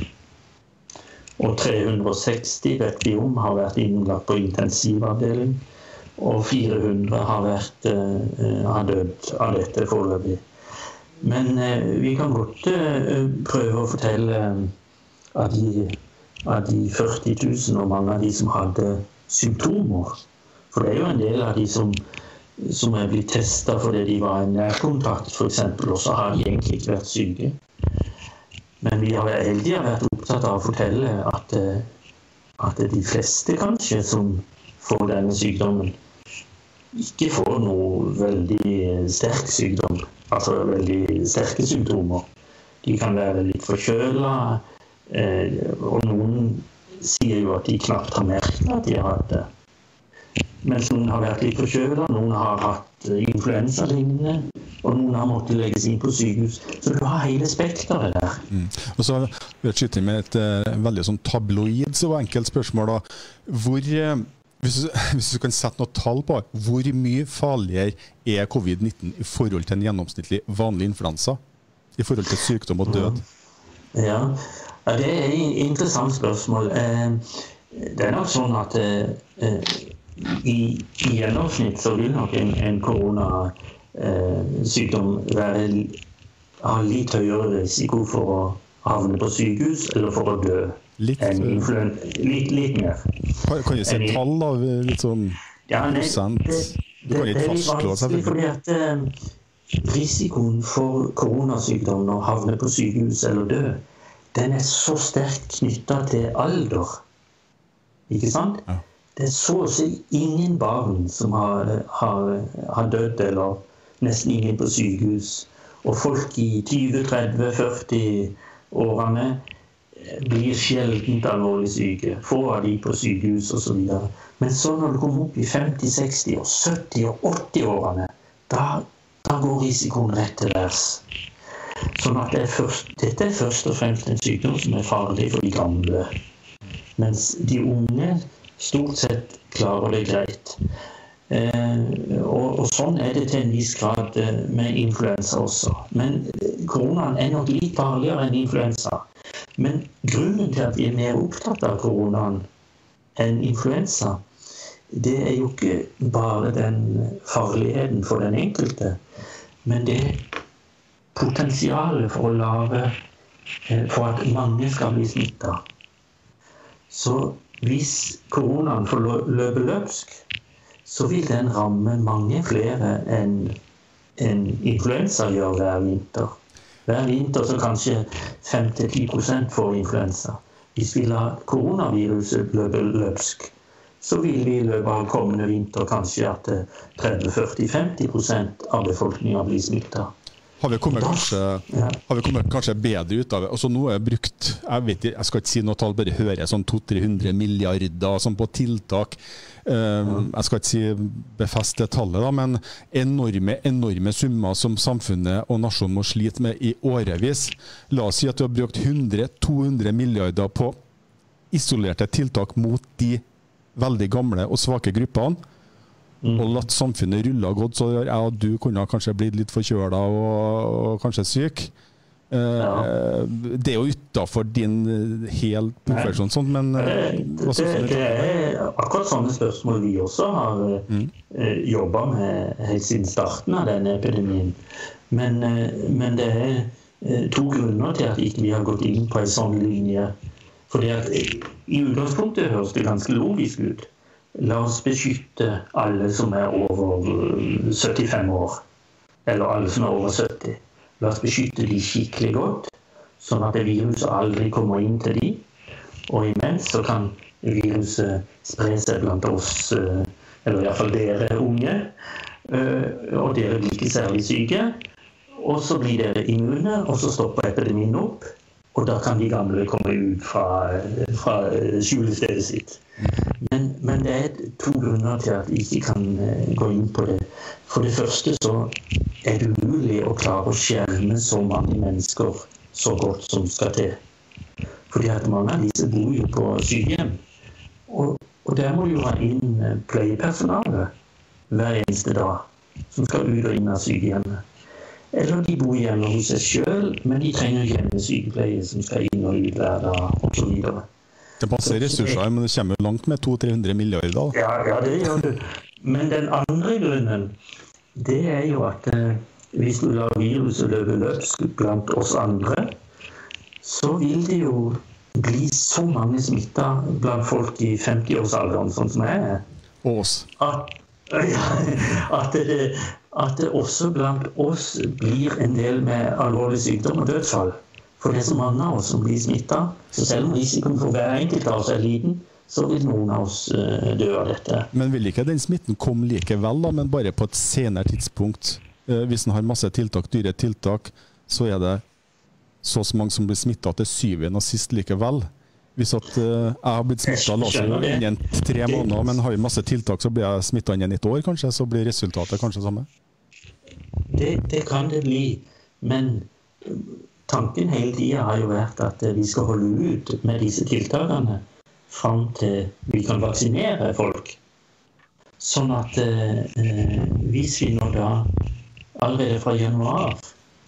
og tre hundre og seksti vet vi om har vært innlagt på intensivavdeling, og fire hundre har, vært, uh, har dødd av dette foreløpig. Men uh, vi kan godt uh, prøve å fortelle uh, at de av de førti tusen og mange av de som hadde symptomer. For det er jo en del av de som, som er blitt testet fordi de var en nærkontakt, for eksempel, og så har de egentlig ikke vært syke. Men vi har heldig vært opptatt av å fortelle at, at de fleste kanskje som får denne sykdommen ikke får noe veldig sterk sykdom, altså veldig sterke symptomer. De kan være litt forkjølet, Eh, og noen sier jo at de knapt har merket at de har hatt det. Mens noen har vært litt forkjølet, noen har hatt influensa-lignende, og noen har måttet legges inn på sykehus. Så du har hele spekteret der. Mm. Og så vil jeg skyte med et uh, veldig sånn tabloid så enkelt spørsmål da. Hvor, uh, hvis, du, hvis du kan sette noe tall på, hvor mye farligere er covid nitten i forhold til en gjennomsnittlig vanlig influensa? I forhold til sykdom og død? Ja, ja, det er et interessant spørsmål. Det er nok sånn at i, i gjennomsnitt så vil nok en, en koronasykdom være, ha litt høyere risiko for å havne på sykehus eller for å dø. Litt, en influen, litt, litt mer. Kan, kan jeg se en tall da? Litt sånn ja, nei, prosent? Det, du kan ikke fastslå seg. Fordi at eh, risikoen for koronasykdom å havne på sykehus eller dø, den er så sterkt knyttet til alder. Ikke sant? Ja. Det er så å si ingen barn som har, har, har dødd, eller nesten ingen på sykehus. Og folk i tjue, tretti, førti årene blir sjeldent alvorlig syke. Få av de på sykehus og så videre. Men så når du kommer opp i femti, seksti, sytti og åtti årene, da, da går risikoen rett til værs. Sånn at det er først, dette er først og fremst en sykdom som er farlig for de gamle. Mens de unge stort sett klarer det greit. Eh, og, og sånn er det til en viss grad med influensa også. Men koronaen er nok litt farligere enn influensa. Men grunnen til at vi er mer opptatt av koronaen enn influensa, det er jo ikke bare den farligheten for den enkelte, men det er potensialet for å lage for at mange skal bli smittet. Så hvis koronaen får løpe løpsk, så vil den ramme mange flere enn en influensa gjør hver vinter. Hver vinter så kanskje fem til ti prosent får influensa. Hvis vi lar koronaviruset løpe løpsk, så vil vi i løpet av kommende vinter kanskje at tretti, førti, femti prosent av befolkningen blir smittet. Har vi kommet kanskje, har vi kommet kanskje bedre ut av det? Altså nå er det brukt, jeg vet ikke, jeg skal ikke si noe tall, bare høre sånn to til tre hundre milliarder sånn på tiltak. Um, jeg skal ikke si befeste tallet da, men enorme, enorme summer som samfunnet og nasjonen må slite med i årevis. La oss si at vi har brukt hundre til to hundre milliarder på isolerte tiltak mot de veldig gamle og svake gruppene. Mm. Og latt samfunnet rulle og gått, så jeg og du kunne kanskje blitt litt forkjøla og, og kanskje syk. Ja. Det er jo utenfor din hel profesjon, sånn, men det, det, det er akkurat sånne spørsmål vi også har mm. jobbet med helt siden starten av denne epidemien. Men, men det er to grunner til at ikke vi har gått inn på en sånn linje. Fordi at i utgangspunktet høres det ganske logisk ut. La oss beskytte alle som er over syttifem år, eller alle som er over sytti. La oss beskytte de skikkelig godt, sånn at viruset aldri kommer inn til de. Og imens så kan viruset spre seg blant oss, eller i hvert fall dere unge, og dere blir ikke særlig syke. Og så blir dere immune, og så stopper epidemien opp. Og da kan de gamle komme ut fra, fra skjulestedet sitt. Men, men det er to grunner til at vi ikke kan gå inn på det. For det første så er det umulig å klare å skjerme så mange mennesker så godt som skal til. Fordi at mange av disse bor jo på sykehjem. Og, og der må du ha inn pleiepersonale hver eneste dag, som skal ut og inn av sykehjemmet. Eller de bor hjemme hos seg selv, men de trenger hjemmesykepleie som skal inn og ut hver dag, og så videre. Det passer ressurser, men det kommer jo langt med to til tre hundre milliarder. Ja, ja, det gjør det. Men den andre grunnen, det er jo at eh, hvis du lar viruset løpe løpsk blant oss andre, så vil det jo bli så mange smittet blant folk i femti-årsalderen, sånn som jeg er. Og oss. At, ja, at det... at det også blant oss blir en del med alvorlig sykdom og dødsfall. For det er så mange av oss som blir smittet, så selv om risikoen for hver enkelt av oss er liten, så vil noen av oss dø av dette. Men vil ikke den smitten komme likevel, da, men bare på et senere tidspunkt? Hvis den har masse tiltak, dyre tiltak, så er det så mange som blir smittet til syvende og sist likevel. Hvis at uh, jeg har blitt smittet la oss innen tre måneder, men har jo masse tiltak, så blir jeg smittet innen et år kanskje, så blir resultatet kanskje samme? Det, det kan det bli, men tanken hele tiden har jo vært at vi skal holde ut med disse tiltakene frem til vi kan vaksinere folk. Sånn at uh, hvis vi nå da allerede fra januar,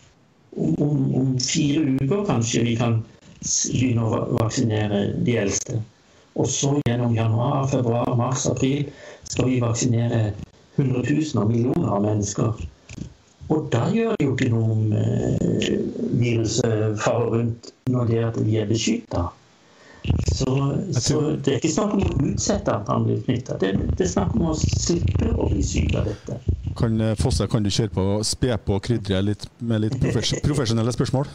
om, om fire uker kanskje vi kan begynne å vaksinere de eldste. Og så gjennom januar, februar, mars, april skal vi vaksinere hundre tusen og millioner av mennesker. Og da gjør det jo ikke noe om eh, viruset farer rundt når det er at de er beskyttet. Så, så det er ikke snakk om å utsette at han blir smittet. Det, det er snakk om å slippe å bli syk av dette. Kan, Fosse, kan du kjøre på, spe på og krydre litt, med litt profes profesjonelle spørsmål?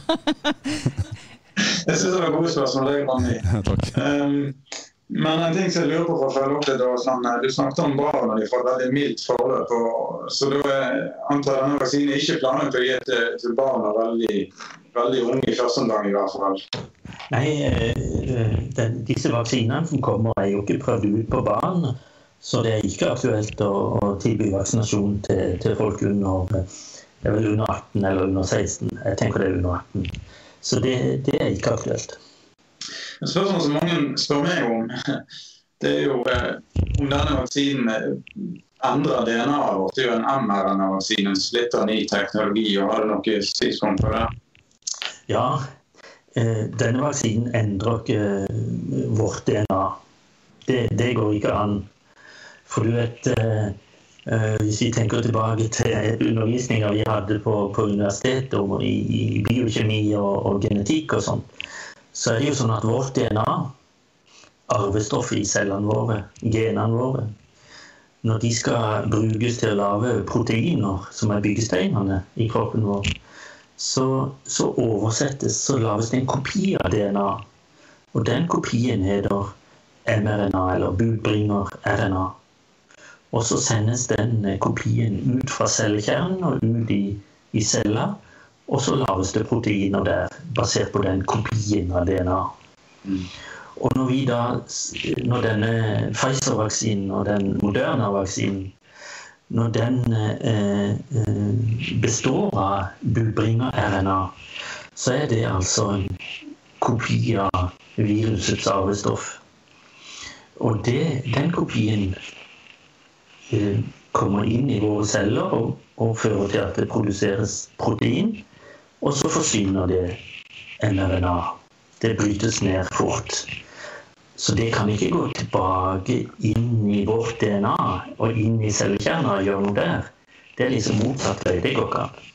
Jeg synes det var gode spørsmål, det er Randi. Ja, takk. Um, men en ting som jeg lurer på for å følge opp det, da, sånn, du snakket om barn når de får veldig mildt forløp, og, så da antar denne vaksinen ikke planlagt å gi til, til barn og veldig, veldig unge i første omgang i hvert fall. Nei, den, disse vaksinene som kommer er jo ikke prøvd ut på barn, så det er ikke aktuelt å, å tilby vaksinasjon til, til folk under, det er vel under atten eller under seksten. Jeg tenker det er under atten. Så det, det er ikke aktuelt. Et spørsmål som mange spør meg om, det er jo eh, om denne vaksinen endrer D N A-et vårt. Det er jo en mRNA-vaksine, en splitter ny teknologi, og har du noe tidspunkt på det? Ja, eh, denne vaksinen endrer ikke vårt D N A. Det, det går ikke an. For du vet, eh, hvis vi tenker tilbake til undervisninger vi hadde på, på universitetet om i, i biokjemi og, og genetikk og sånn, så er det jo sånn at vårt D N A, arvestoffet i cellene våre, genene våre, når de skal brukes til å lage proteiner som er byggesteinene i kroppen vår, så, så oversettes, så lages det en kopi av D N A. Og den kopien heter mRNA, eller budbringer-R N A. Og så sendes den kopien ut fra cellekjernen og ut i, i celler, og så laves det proteiner der, basert på den kopien av D N A. Mm. Og når vi da, når denne Pfizer-vaksinen og den Moderna-vaksinen, når den eh, består av budbringer-R N A, så er det altså en kopi av virusets arvestoff. Og det, den kopien kommer inn i våre celler og, og fører til at det produseres protein, og så forsvinner det mRNA. Det brytes ned fort. Så det kan ikke gå tilbake inn i vårt D N A og inn i cellekjerner og gjøre noe der. Det er liksom motsatt vei, det går ikke an.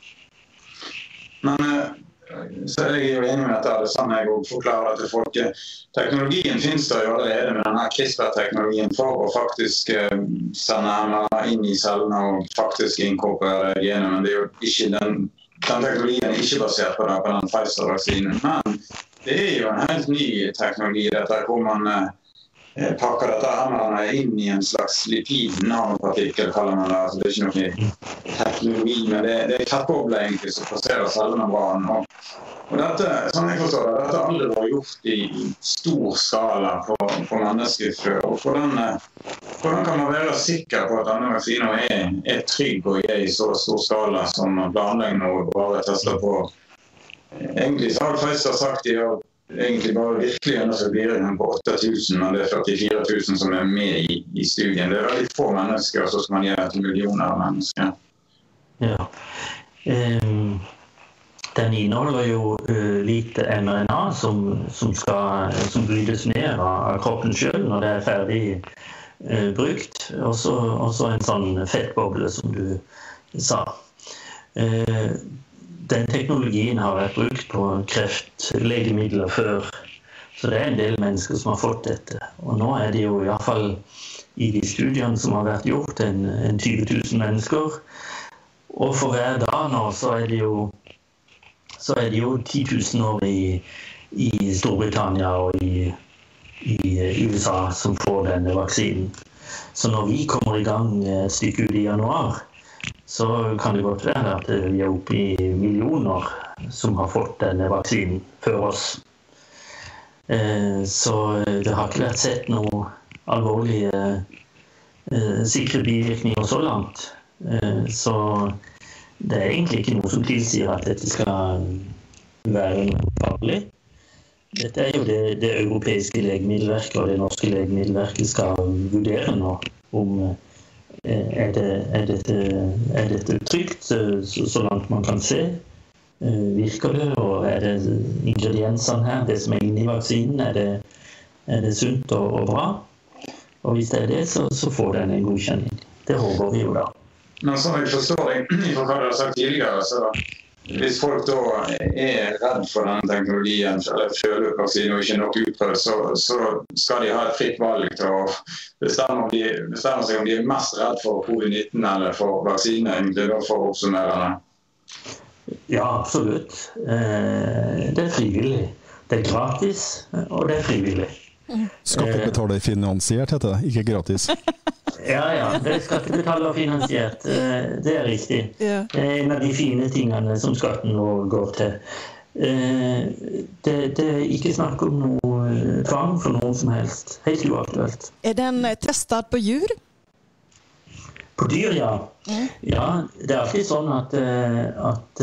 Men så er jeg jo enig med dette, det samme jeg forklarer til folk. Teknologien finnes der jo allerede med denne CRISPR-teknologien for å faktisk sende mRNA inn i cellene og faktisk inkorporere genet, men det er jo ikke den, den teknologien er ikke basert på, det, på den Pfizer-vaksinen. Men det er jo en helt ny teknologi, dette, hvor man eh, pakker dette mRNA inn i en slags lipid-nanopartikkel, kaller man det. Altså, det er ikke noe teknologi, men det, det er fettbobler egentlig som passerer cellemembranen. Og, og dette, som jeg forstår det, dette har aldri vært gjort i, i stor skala på, på mennesker før. Og hvordan, hvordan kan man være sikker på at denne vaksinen er, er trygg og er i så stor skala som man planlegger nå og bare tester på? Egentlig så har Pfizer sagt de har egentlig bare virkelig undersøkt på åtte tusen, men det er førtifire tusen som er med i, i studien. Det er veldig få mennesker, og så skal man gjøre til millioner av mennesker. Ja. Um, den inneholder jo uh, lite mRNA som, som, skal, som brytes ned av kroppen selv når det er ferdig uh, brukt. Og så en sånn fettboble, som du sa. Uh, Den teknologien har vært brukt på kreftlegemidler før, så det er en del mennesker som har fått dette. Og nå er det jo i hvert fall i de studiene som har vært gjort, en, en tyve tusen mennesker. Og for hver dag nå så er det jo, så er det jo ti tusen år i, i Storbritannia og i, i U S A som får denne vaksinen. Så når vi kommer i gang et stykke ut i januar, så kan det godt være at vi er oppe i millioner som har fått denne vaksinen før oss. Så det har ikke vært sett noen alvorlige sikre bivirkninger så langt. Så det er egentlig ikke noe som tilsier at dette skal være noe farlig. Dette er jo det, det europeiske legemiddelverket og det norske legemiddelverket skal vurdere nå om Er, det, er, dette, er dette trygt så, så langt man kan se? Virker det? Og er det ingrediensene her, det som er inne i vaksinen, er det, er det sunt og, og bra? Og hvis det er det, så, så får den en godkjenning. Det håper vi jo da. Men som jeg forstår deg, for hva du har sagt tidligere, så hvis folk da er redd for denne teknologien, eller føler vaksinen og ikke nok utprøvd, så, så skal de ha et fritt valg til å bestemme, om de, bestemme seg om de er mest redd for covid nitten eller for vaksine, egentlig da for å oppsummere det. Ja, absolutt. Det er frivillig. Det er gratis, og det er frivillig. Skattebetaler finansiert heter det, ikke gratis. Ja, ja, det er skattebetaler finansiert, det er riktig. Det er en av de fine tingene som skatten nå går til. Det, det er ikke snakk om noe tvang for noen som helst, helt uaktuelt. Er den testet på dyr? På dyr, ja. Ja, det er alltid sånn at, at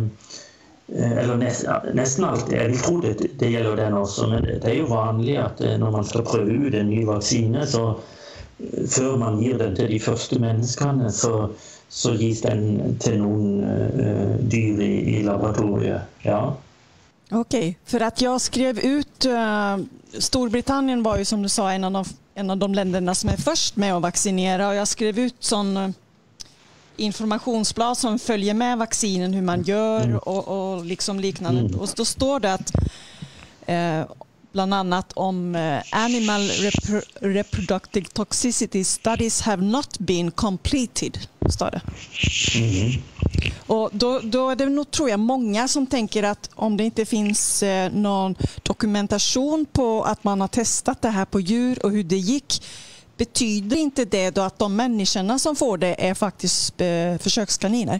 eller nesten alltid, jeg vil tro det, det gjelder den også, men det er jo vanlig at når man skal prøve ut en ny vaksine, så før man gir den til de første menneskene, så, så gis den til noen uh, dyr i, i laboratoriet. Ja. Okej, för att jag skrev ut uh, Storbritannien var ju som du sa en av, de, en av de länderna som är först med att vaccinera, och jag skrev ut sån uh, informationsblad som följer med vaccinen, hur man gör mm. och, och liksom liknande. Mm. Och då står det att uh, bland annat om uh, animal repro reproductive toxicity studies have not been completed, står det. Mm. Och då, då är det nog, tror jag, många som tänker att om det inte finns eh, någon dokumentation på att man har testat det här på djur och hur det gick, betyder inte det då att de människorna som får det är faktiskt eh, försökskaniner?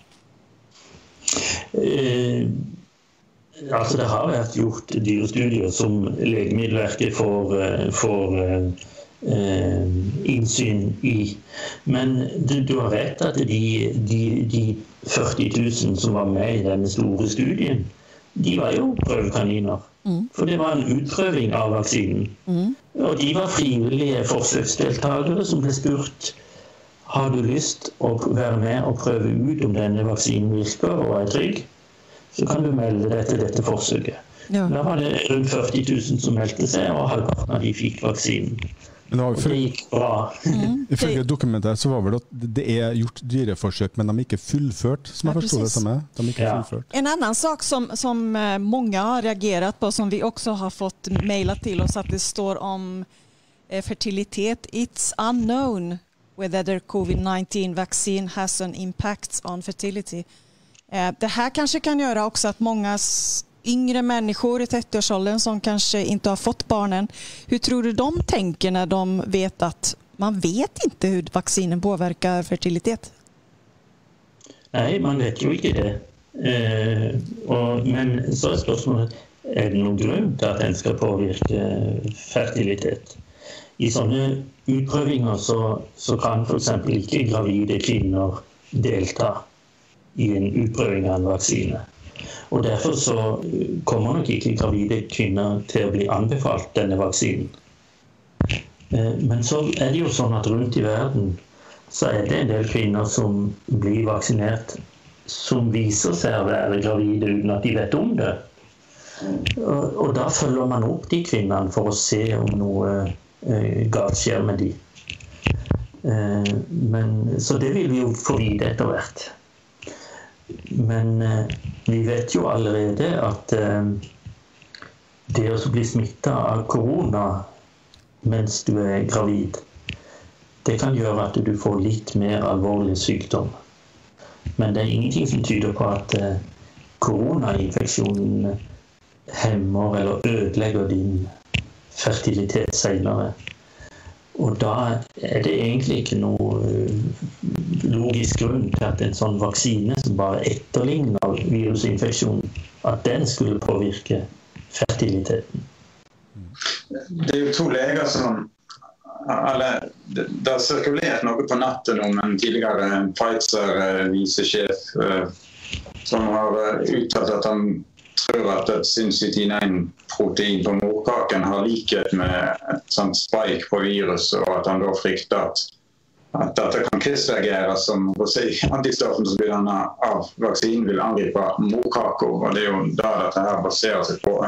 Eh, alltså det har varit gjort dyrstudier som Läkemedelsverket får, får eh, eh, insyn i. Men du, du har rätt att de, de, de fyrtio tusen som var med i den stora studien, de var jo prøvekaniner. Mm. For det var en utprøving av vaksinen. Mm. Og de var frivillige forsøksdeltagere som ble spurt: har du lyst å være med og prøve ut om denne vaksinen virker og er trygg? Så kan du melde deg til dette forsøket. Ja. Da var det rundt fyrtio tusen som meldte seg, og halvparten av de fikk vaksinen. Men det, for, det gikk bra. Mm. Ifølge dokumentet så var vel at det er gjort dyreforsøk, men de er ikke fullført, som jeg ja, forstår det samme. De er ikke ja. fullført. En annan sak som, som många har reagerat på, som vi också har fått mejlat till oss, att det står om eh, fertilitet. It's unknown whether the covid nineteen vaccine has an impact on fertility. Eh, det här kanske kan göra också att många yngre människor i trettioårsåldern som kanske inte har fått barnen, hur tror du de tänker när de vet att man vet inte hur vaccinen påverkar fertilitet? Nej, man vet ju inte det. Eh, och, men så är spørsmålet, är det någon grund till att den ska påverka fertilitet? I sådana utprøvinger så, så kan för exempel inte gravide kvinnor delta i en utprøving av en vaccine. Og derfor så kommer nok ikke gravide kvinner til å bli anbefalt denne vaksinen. Men så er det jo sånn at rundt i verden så er det en del kvinner som blir vaksinert som viser seg å være gravide uten at de vet om det. Og da følger man opp de kvinnerne for å se om noe galt skjer med de. Men, så det vil vi jo få vite etter hvert. Men eh, vi vet jo allerede at eh, det å bli smittet av korona mens du er gravid, det kan gjøre at du får litt mer alvorlig sykdom. Men det er ingenting som tyder på at eh, koronainfeksjonen hemmer eller ødelegger din fertilitet senere. Og da er det egentlig ikke noe logisk grunn til at en sånn vaksine som bare etterligner virusinfeksjonen, at den skulle påvirke fertiliteten. Det er jo to leger som, eller, det har sirkulert noe på natten om en tidligere Pfizer-visesjef som har uttalt at han tror at et syncytin one-protein på morkaken har likhet med et sånt spike på virus, og at han da frykter at, at dette kan kryssreageres som antistoffen som blir denne av vaksinen vil angripe morkaker, og det er jo da dette her baserer seg på.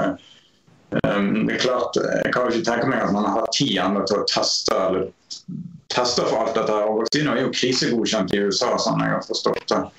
Det er klart, jeg kan jo ikke tenke meg at man har tid enda til å teste, eller teste for alt dette her, og vaksinen er jo krisegodkjent i U S A, sånn jeg har forstått det.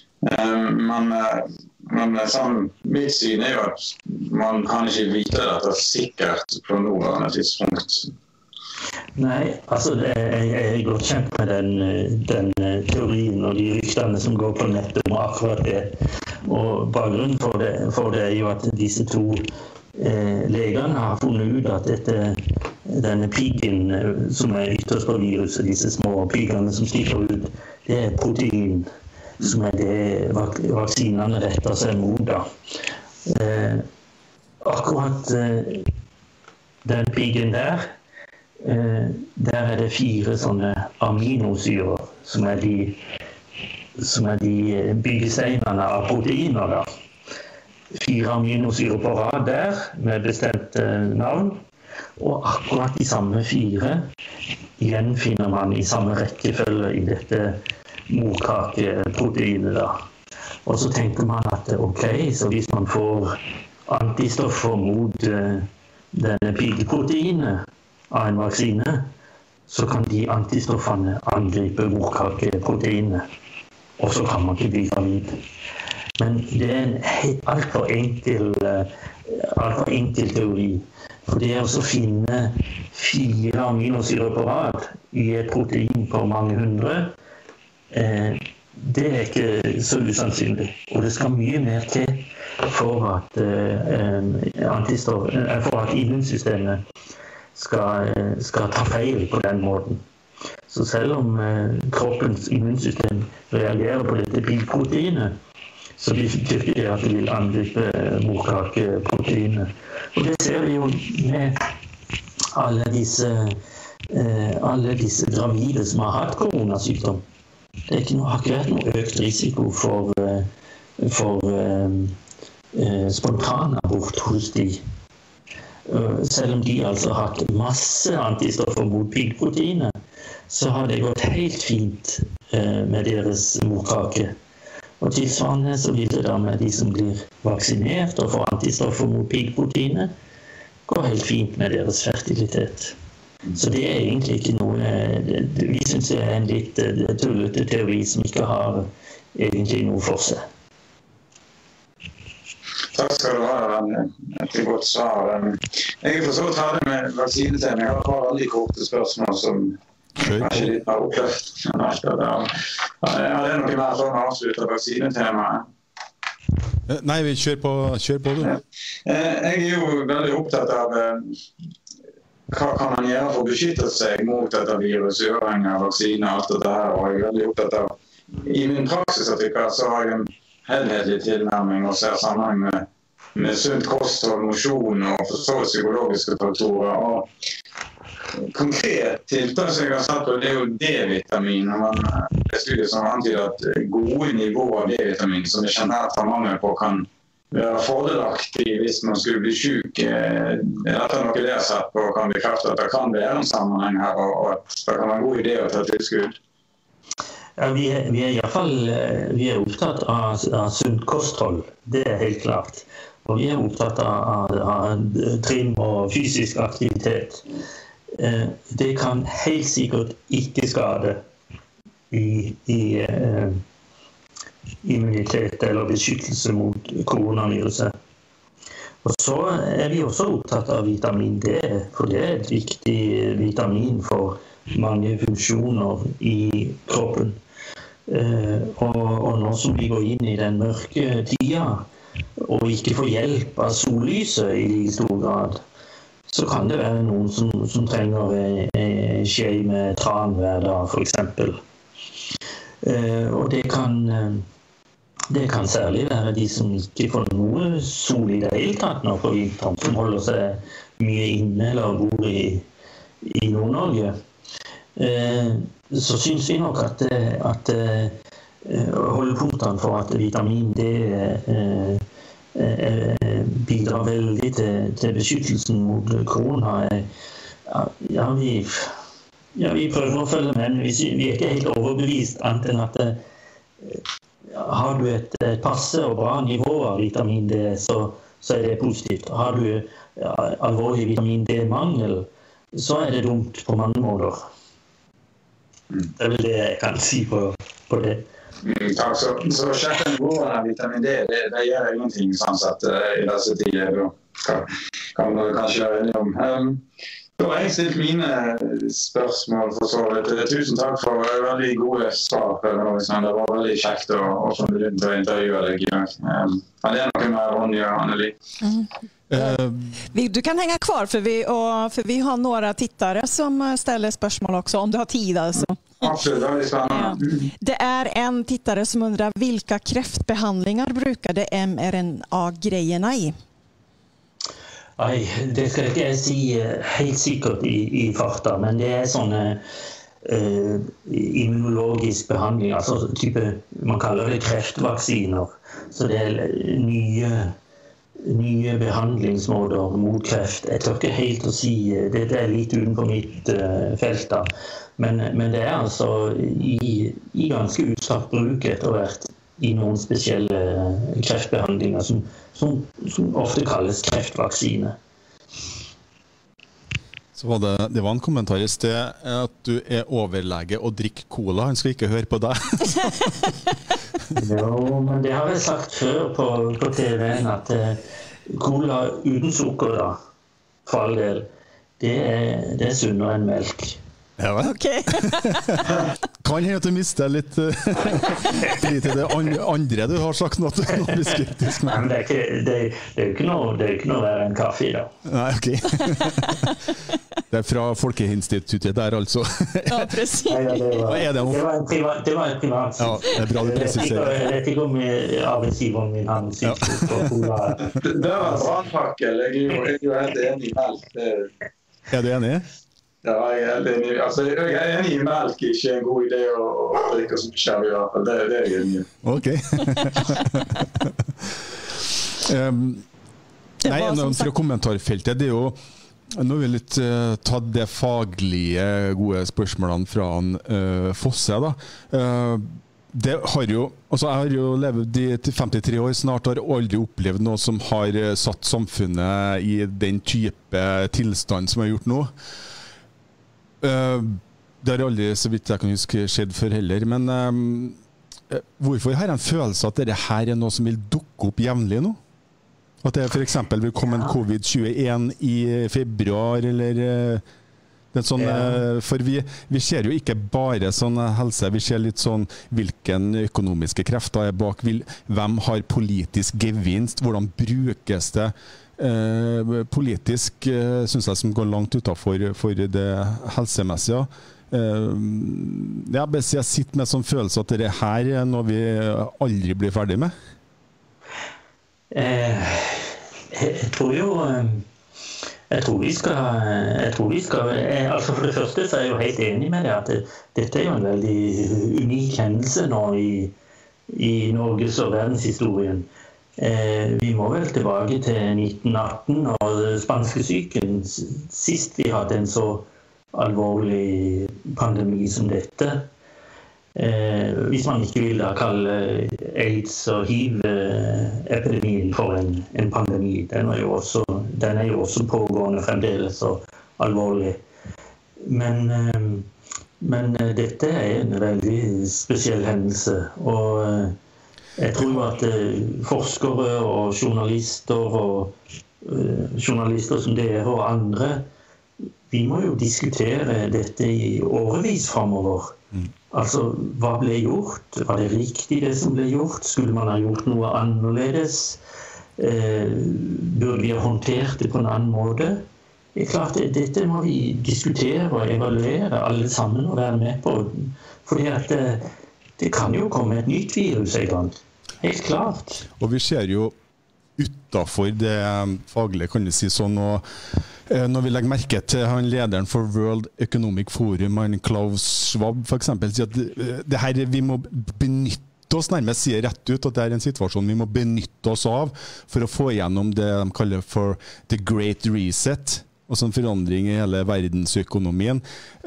Men Men sånn, mitt syn er jo at man kan ikke vite dette sikkert på nåværende tidspunkt. Nei, altså jeg er godt kjent med den, den teorien og de ryktene som går på nettet om akkurat det. Og bakgrunnen for det, for det er jo at disse to eh, legene har funnet ut at dette, denne piggen som er ytterst på viruset, disse små piggene som stikker ut, det er protein som er det vaksinene retter seg mot da. Eh, akkurat eh, den piggen der, eh, der er det fire sånne aminosyrer som er de, som er de byggesteinene av proteiner da. Fire aminosyrer på rad der med bestemte navn, og akkurat de samme fire gjenfinner man i samme rekkefølge i dette morkakeproteinet da. Og så tenker man at ok, så hvis man får antistoffer mot uh, denne piggeproteinet av en vaksine, så kan de antistoffene angripe morkakeproteinet, og så kan man ikke bli gravid. Men det er en alt for enkel, uh, alt for enkel teori. For det er også å finne fire aminosyrer på rad i et protein på mange hundre. Eh, det er ikke så usannsynlig. Og det skal mye mer til for at, eh, antistoff, for at immunsystemet skal, skal ta feil på den måten. Så selv om eh, kroppens immunsystem reagerer på dette pigproteinet, så betyr det at det vil angripe morkakeproteinet. Og det ser vi jo med alle disse, eh, alle disse gravide som har hatt koronasykdom. Det er ikke noe, har ikke vært noe økt risiko for, for eh, spontanabort hos de. Selv om de altså har hatt masse antistoffer mot pigproteinet, så har det gått helt fint eh, med deres morkake. Og tilsvarende så blir det da med de som blir vaksinert og får antistoffer mot pigproteinet, går helt fint med deres fertilitet. Så det er egentlig ikke noe, vi synes det er en litt tullete teori som ikke har egentlig noe for seg. Takk skal du ha, et godt svar. Jeg er for så vidt ferdig med vaksinetemaet. Jeg har et par veldig korte spørsmål som kanskje litt har opplevd. Ja, det er noe mer sånn å avslutte vaksinetemaet. Nei, vi kjør på, kjør på du. Jeg er jo veldig opptatt av hva kan man gjøre for å beskytte seg mot dette viruset, uavhengig av vaksine og alt dette her. Og jeg er veldig opptatt av, i min praksis så har jeg en helhetlig tilnærming og ser sammenheng med, med sunt kosthold, mosjon og forståelse psykologiske faktorer. Og konkret tiltak som jeg har satt på, det er jo D-vitamin. Det er studier som antyder at gode nivåer av D-vitamin som vi generelt har mangel på, kan være fordelaktig hvis man skulle bli syk. Dette er noe det har sett på og kan bekrefte at det kan være en sammenheng her, og at det kan være en god idé å ta tilskudd. Ja, vi er, vi er i hvert fall vi er opptatt av, av sunt kosthold, det er helt klart. Og vi er opptatt av, av, av trim og fysisk aktivitet. Det kan helt sikkert ikke skade i, i eh, immunitet eller beskyttelse mot koronaviruset. Og så er vi også opptatt av vitamin D, for det er et viktig vitamin for mange funksjoner i kroppen. Eh, og, og nå som vi går inn i den mørke tida, og ikke får hjelp av sollyset i stor grad, så kan det være noen som, som trenger en skje med tran hver dag, for eksempel. Eh, og det kan, det kan særlig være de som ikke får noe sol i det hele tatt nå på vinteren, som holder seg mye inne eller bor i, i Nord-Norge. Eh, så synes vi nok at, at holdepunktene for at vitamin D eh, eh, bidrar veldig til, til beskyttelsen mot korona. Ja, vi, ja, vi prøver å følge med, men vi, vi er ikke helt overbevist annet enn at eh, har du et, et passe og bra nivå av vitamin D, så, så er det positivt. Har du ja, alvorlig vitamin D-mangel, så er det dumt på mange måter. Det er vel det jeg kan si på, på det. Mm, takk, så, så sjekke nivåen av vitamin D, det, det gjør ingenting sånn sett i disse tider. Da kan man kanskje være enig om. Um, da har jeg stilt mine spørsmål for så vidt. Tusen takk for veldig gode svar. Det var veldig kjekt å, å få begynt å intervjue deg i dag. Um, det er noe med Ronny og Anneli. Mm. Uh, du kan hänga kvar för vi, och, för vi har några tittare som ställer spørsmål också om du har tid alltså. Absolut, det är spännande. Ja. Det är en tittare som undrar vilka kräftbehandlingar brukade M R N A-grejerna i? Nei, det skal ikke jeg si helt sikkert i, i farta, men det er sånne uh, immunologisk behandling, altså type, man kaller det kreftvaksiner, så det er nye nye behandlingsmåter mot kreft. Jeg tør ikke helt å si, det er litt utenfor mitt uh, felt da, men, men det er altså i, i ganske utstrakt bruk etter hvert i noen spesielle kreftbehandlinger som, som, som ofte kalles kreftvaksine. Så var det, det var en kommentar i sted at du er overlege og drikker cola. Han skal ikke høre på deg. Jo, men det har jeg sagt før på, på T V-en at uh, cola uten sukker da, for all del, det er, det er sunnere enn melk. Ja, vel? Ok. Kan hende at du mister litt fordi til det andre du har sagt noe, noe skeptisk med. Nei, men det er, ikke, det, det er jo ikke noe, det er jo ikke noe verre enn kaffe da. Nei, ok. Det er fra Folkeinstituttet der, altså. Ja, precis. Nei, ja, det, var, er det, det, var en privat, det var en privat. Ja, det er bra du presiserer. Jeg vet ikke om arbeidsgiveren min har noe sykt på cola. Det var en brannfakkel. Jeg er jo helt enig i melk. Er du enig? Ja, jeg er helt enig. Altså, jeg er enig i melk, ikke en god idé å, å drikke så mye av i hvert fall. Det, det er jeg enig i. Ok. um, nei, fra kommentarfeltet, det er jo nå har vi litt uh, tatt det faglige gode spørsmålene fra han, uh, Fosse da. Uh, det har jo, altså jeg har jo levd i femtitre år snart, har aldri opplevd noe som har uh, satt samfunnet i den type tilstand som jeg har gjort nå. Uh, det har aldri, så vidt jeg kan huske, skjedd før heller, men um, uh, hvorfor har jeg en følelse at dette her er noe som vil dukke opp jevnlig nå? At det for eksempel vil komme en covid tjueen i februar, eller det er sånn, ja. For vi, vi ser jo ikke bare sånn helse, vi ser litt sånn hvilken økonomiske krefter er bak, hvem har politisk gevinst, hvordan brukes det eh, politisk, eh, synes jeg som går langt utenfor for det helsemessige. Eh, jeg, jeg sitter med sånn følelse at det her er noe vi aldri blir ferdig med. Eh, jeg tror jo jeg tror vi skal, jeg tror vi skal altså for det første så er jeg jo helt enig med det at det, dette er jo en veldig unik hendelse nå i, i Norges og verdenshistorien. Eh, vi må vel tilbake til nitten atten og spanskesyken, sist vi hadde en så alvorlig pandemi som dette. Eh, hvis man ikke vil da kalle AIDS og hiv-epidemien for en, en pandemi. Den er, jo også, den er jo også pågående fremdeles og alvorlig. Men, eh, men dette er en veldig spesiell hendelse. Og eh, jeg tror at eh, forskere og journalister og eh, journalister som dere og andre, vi må jo diskutere dette i årevis fremover. Mm. Altså, hva ble gjort? Var det riktig det som ble gjort? Skulle man ha gjort noe annerledes? Eh, burde vi ha håndtert det på en annen måte? Det er klart, dette må vi diskutere og evaluere alle sammen og være med på. Fordi at det, det kan jo komme et nytt virus en gang. Helt klart. Og vi ser jo utenfor det faglige, kan du si sånn, og når vi legger merke til han lederen for World Economic Forum, han Klaus Schwab for eksempel, sier at det her vi må benytte oss, nærmest sier rett ut at det er en situasjon vi må benytte oss av for å få igjennom det de kaller for the great reset, og sånn forandring i hele verdensøkonomien.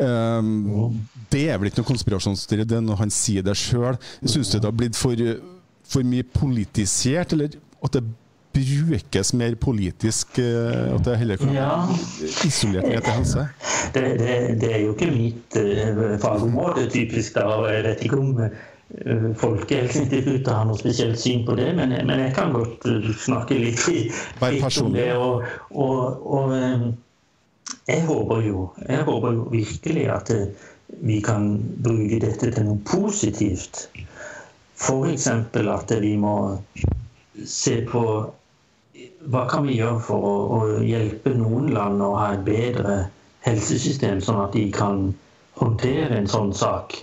Um, det er vel ikke noe konspirasjonsteori, det er når han sier det selv. Jeg synes det har blitt for, for mye politisert, eller at det brukes mer politisk, at det heller kan ja. isolert ned til helse? Det, det, det er jo ikke mitt uh, fagområde, typisk da, og jeg vet ikke om uh, Folkehelseinstituttet har noe spesielt syn på det, men, men jeg kan godt uh, snakke litt, litt om det, og, og, og um, jeg, håper jo, jeg håper jo virkelig at uh, vi kan bruke dette til noe positivt. For eksempel at uh, vi må se på hva kan vi gjøre for å, å hjelpe noen land å ha et bedre helsesystem, sånn at de kan håndtere en sånn sak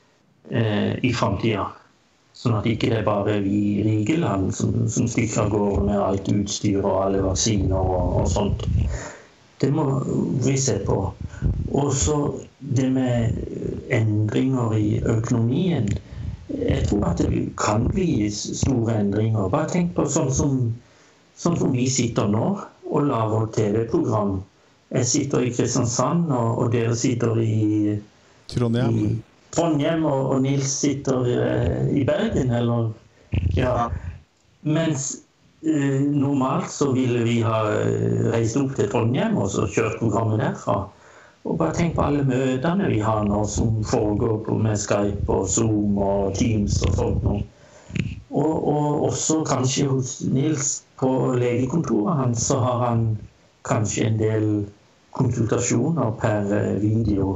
eh, i fremtiden. Sånn at det ikke er bare vi rike land som, som stikker av gårde med alt utstyr og alle vaksiner og, og sånt. Det må vi se på. Og så det med endringer i økonomien. Jeg tror at det kan bli store endringer. Bare tenk på sånn som Sånn som vi sitter nå og lager T V-program. Jeg sitter i Kristiansand, og, og dere sitter i Trondheim, i Trondheim og, og Nils sitter uh, i Bergen, eller ja. Mens uh, normalt så ville vi ha reist opp til Trondheim og så kjørt programmet derfra. Og bare tenk på alle møtene vi har nå som foregår på med Skype og Zoom og Teams og sånt noe. Og, og også kanskje hos Nils på legekontoret hans så har han kanskje en del konsultasjoner per video.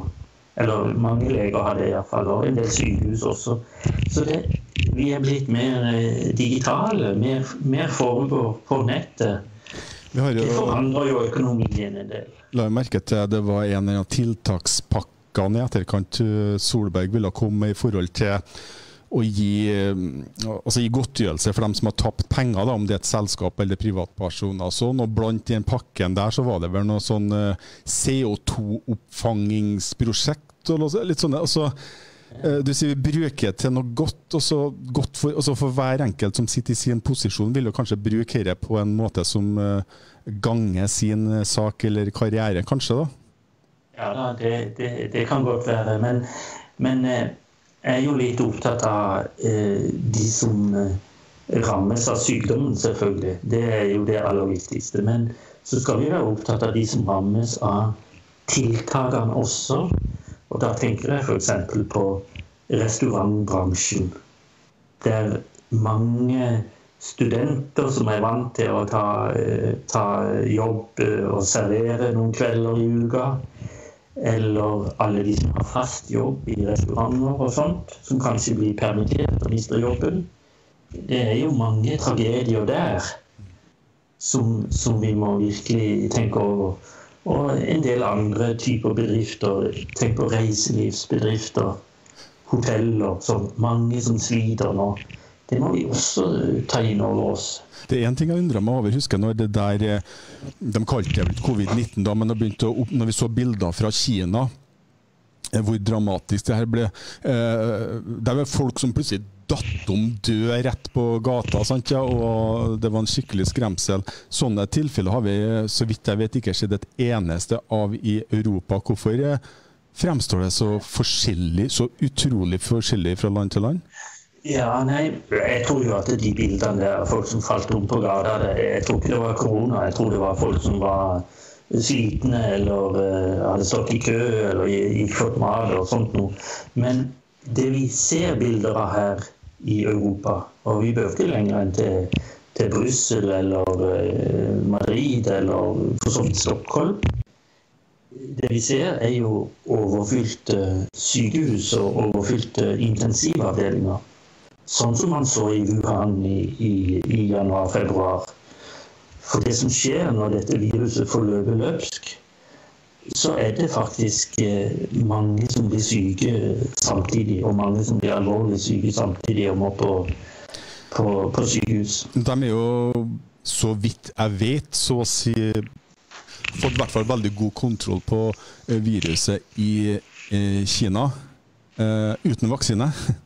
Eller mange leger har det i hvert fall, og en del sykehus også. Så det, vi er blitt mer digitale, mer, mer foregår på nettet. Vi har jo, det forandrer jo økonomien en del. La jeg merke til at det var en av tiltakspakkene i etterkant Solberg ville komme i forhold til å gi, altså gi godtgjørelse for dem som har tapt penger, da, om det er et selskap eller privatpersoner og sånn, og blant den pakken der så var det vel noe sånn C O to oppfangingsprosjekt og litt sånne, altså du sier vi bruker til noe godt, og så godt for, altså for hver enkelt som sitter i sin posisjon vil jo kanskje bruke det på en måte som ganger sin sak eller karriere, kanskje da? Ja da, det, det, det kan godt være, men, men jeg er jo litt opptatt av eh, de som eh, rammes av sykdommen, selvfølgelig. Det er jo det aller viktigste. Men så skal vi være opptatt av de som rammes av tiltakene også. Og da tenker jeg for eksempel på restaurantbransjen, der mange studenter som er vant til å ta, eh, ta jobb og servere noen kvelder i uka, eller alle de som har fast jobb i restauranter og sånt, som kanskje blir permittert og mister jobben. Det er jo mange tragedier der som, som vi må virkelig tenke over. Og en del andre typer bedrifter, tenk på reiselivsbedrifter, hoteller, som mange som sliter nå. Det må vi også ta inn over oss. Det er en ting jeg undrer meg over, husker når det der, de kalte det covid nitten da, men det begynte å, når vi så bilder fra Kina, hvor dramatisk det her ble, det var folk som plutselig datt om død rett på gata, sant, ja, og det var en skikkelig skremsel. Sånne tilfeller har vi, så vidt jeg vet, ikke skjedd et eneste av i Europa. Hvorfor fremstår det så forskjellig, så utrolig forskjellig fra land til land? Ja, nei, jeg tror jo at de bildene der, folk som falt om på gata, jeg tror ikke det var korona, jeg tror det var folk som var slitne, eller uh, hadde stått i kø, eller ikke fått mat og sånt noe. Men det vi ser bilder av her i Europa, og vi bør ikke lenger enn til, til Brussel, eller uh, Madrid, eller for så vidt Stockholm. Det vi ser er jo overfylte sykehus og overfylte intensivavdelinger. Sånn som man så i Wuhan i, i, i januar-februar. For det som skjer når dette viruset forløper løpsk, så er det faktisk eh, mange som blir syke samtidig, og mange som blir alvorlig syke samtidig og må på, på, på sykehus. De er jo, så vidt jeg vet, så å si, fått i hvert fall veldig god kontroll på viruset i eh, Kina, eh, uten vaksine.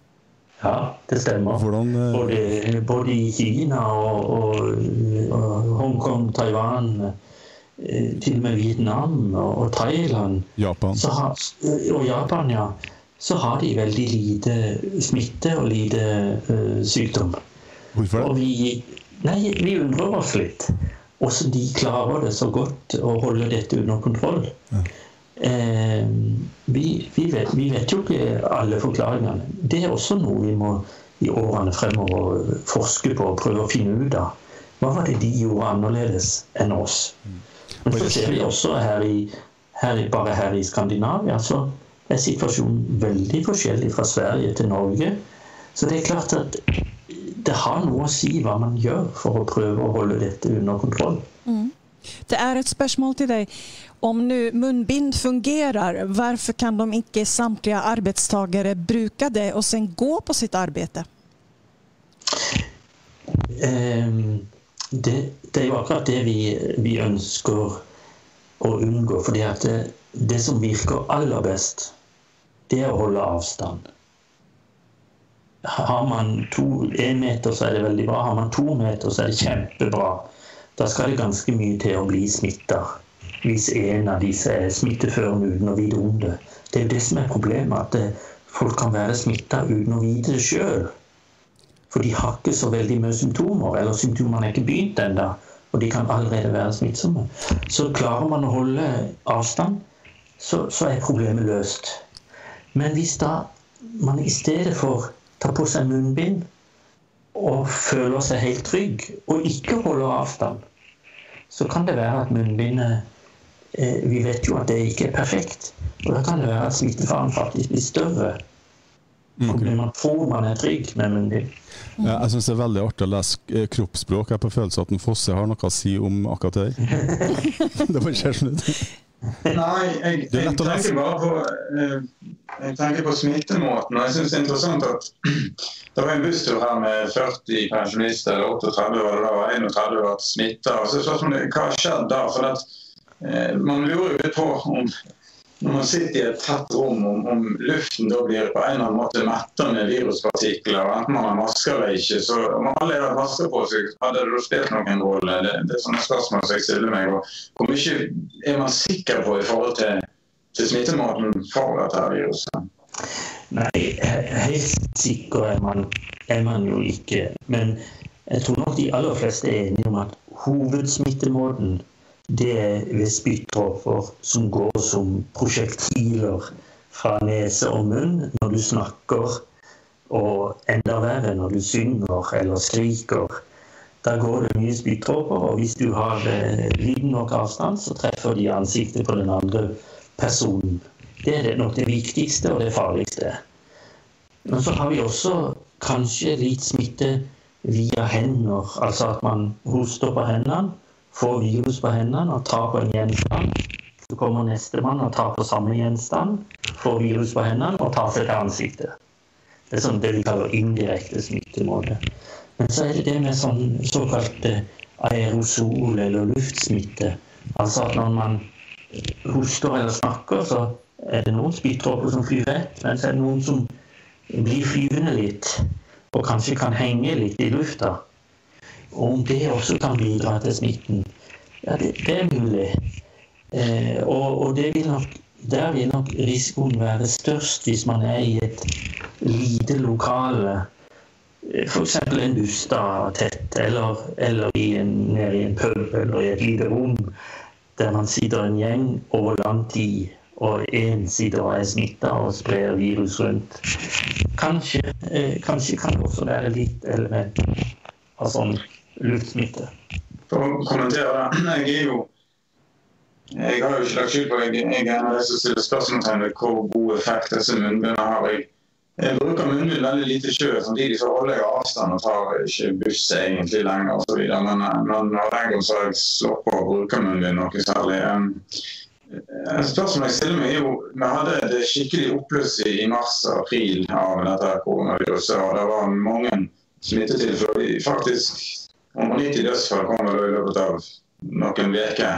Ja, det stemmer. Hvordan, uh... både, både i Kina og, og, og Hongkong, Taiwan, til og med Vietnam og, og Thailand. Japan. Så har, og Japan, ja. Så har de veldig lite smitte og lite uh, sykdom. Hvorfor det? Og vi, nei, vi undrer oss litt. Hvordan de klarer det så godt å holde dette under kontroll. Ja. Eh, vi, vi, vet, vi vet jo ikke alle forklaringene. Det er også noe vi må i årene fremover forske på og prøve å finne ut av. Hva var det de gjorde annerledes enn oss? Men så ser vi også her i, her, bare her i Skandinavia, så er situasjonen veldig forskjellig fra Sverige til Norge. Så det er klart at det har noe å si hva man gjør for å prøve å holde dette under kontroll. Mm. Det är ett spörsmål till dig. Om nu munbind fungerar, varför kan de inte samtliga arbetstagare bruka det och sen gå på sitt arbete? Um, det, det är ju akkurat det vi, vi önskar att undgå. För det, det, det som virker aller bäst, det är att hålla avstånd. Har man to, en meter så är det väldigt bra. Har man to meter så är det kjempebra. Da skal det ganske mye til å bli smittet, hvis en av disse er smitteførende uten å vite om det. Det er jo det som er problemet, at det, folk kan være smittet uten å vite det selv. For de har ikke så veldig mye symptomer, eller symptomene er ikke begynt enda, og de kan allerede være smittsomme. Så klarer man å holde avstand, så, så er problemet løst. Men hvis da man i stedet for tar på seg munnbind, og føler seg helt trygg, og ikke holder avstand, så kan det være at munnbindet eh, vi vet jo at det ikke er perfekt. Og da kan det være at smittefaren faktisk blir større. Okay. Man tror man er trygg med munnbind. Ja, jeg synes det er veldig artig å lese kroppsspråk. Jeg er på følelse at en Fosse har noe å si om akkurat det der. Det bare skjer sånn ut. Nei, jeg, jeg tenker bare på jeg tenker på smittemåten, og jeg synes det er interessant at det var en busstur her med førti pensjonister, eller tretti var det da, og tretti var smittet, og så spørsmål hva har skjedd da, for at eh, man lurer jo på om når man sitter i et tett rom, om, om luften da blir på en eller annen måte mettet med viruspartikler, og enten man har masker eller ikke, så om alle har masker på seg, hadde det spilt noen rolle? Det, det er sånne spørsmål som jeg stiller meg, og hvor mye er man sikker på i forhold til, til smittemåten for dette viruset? Nei, helt sikker er man, er man jo ikke, men jeg tror nok de aller fleste er enige om at hovedsmittemåten det er ved spyttdråper som går som prosjektiler fra nese og munn når du snakker, og enda verre når du synger eller skriker. Da går det mye spyttdråper, og hvis du har eh, liten nok avstand, så treffer de ansiktet på den andre personen. Det er nok det viktigste og det farligste. Men så har vi også kanskje litt smitte via hender, altså at man hoster på hendene, får virus på hendene og tar på en gjenstand. Så kommer neste mann og tar på samme gjenstand, får virus på hendene og tar seg til ansiktet. Det er sånn det vi kaller indirekte smittemåte. Men så er det det med sånn såkalt aerosol eller luftsmitte. Altså at når man hoster eller snakker, så er det noen spyttdråper som flyr vekk, men så er det noen som blir flyvende litt, og kanskje kan henge litt i lufta. Og om det også kan bidra til smitten, ja, det, det er mulig. Eh, og og det vil nok, der vil nok risikoen være størst hvis man er i et lite lokale, for eksempel en buss da, tett, eller, eller i en, nede i en pub, eller i et lite rom, der man sitter en gjeng over lang tid, og en sitter og er smittet og sprer virus rundt. Kanskje, eh, kanskje kan det også være litt element av sånn luftsmitte. For å kommentere det, jeg er jo jeg har jo ikke lagt skyld på jeg, jeg er en av de som stiller spørsmål ved hvor god effekt disse munnbindene har. Jeg, jeg bruker munnbind veldig lite selv, samtidig så holder jeg avstand og tar ikke buss egentlig lenger og så videre, men, men av den gang så har jeg slått på å bruke munnbind noe særlig. Spørsmålet jeg stiller meg er jo, vi hadde det skikkelig oppbluss i mars og april av dette koronaviruset, og det var mange smittetilfeller, faktisk hundre nitti dødsfall kom det i løpet av noen uker.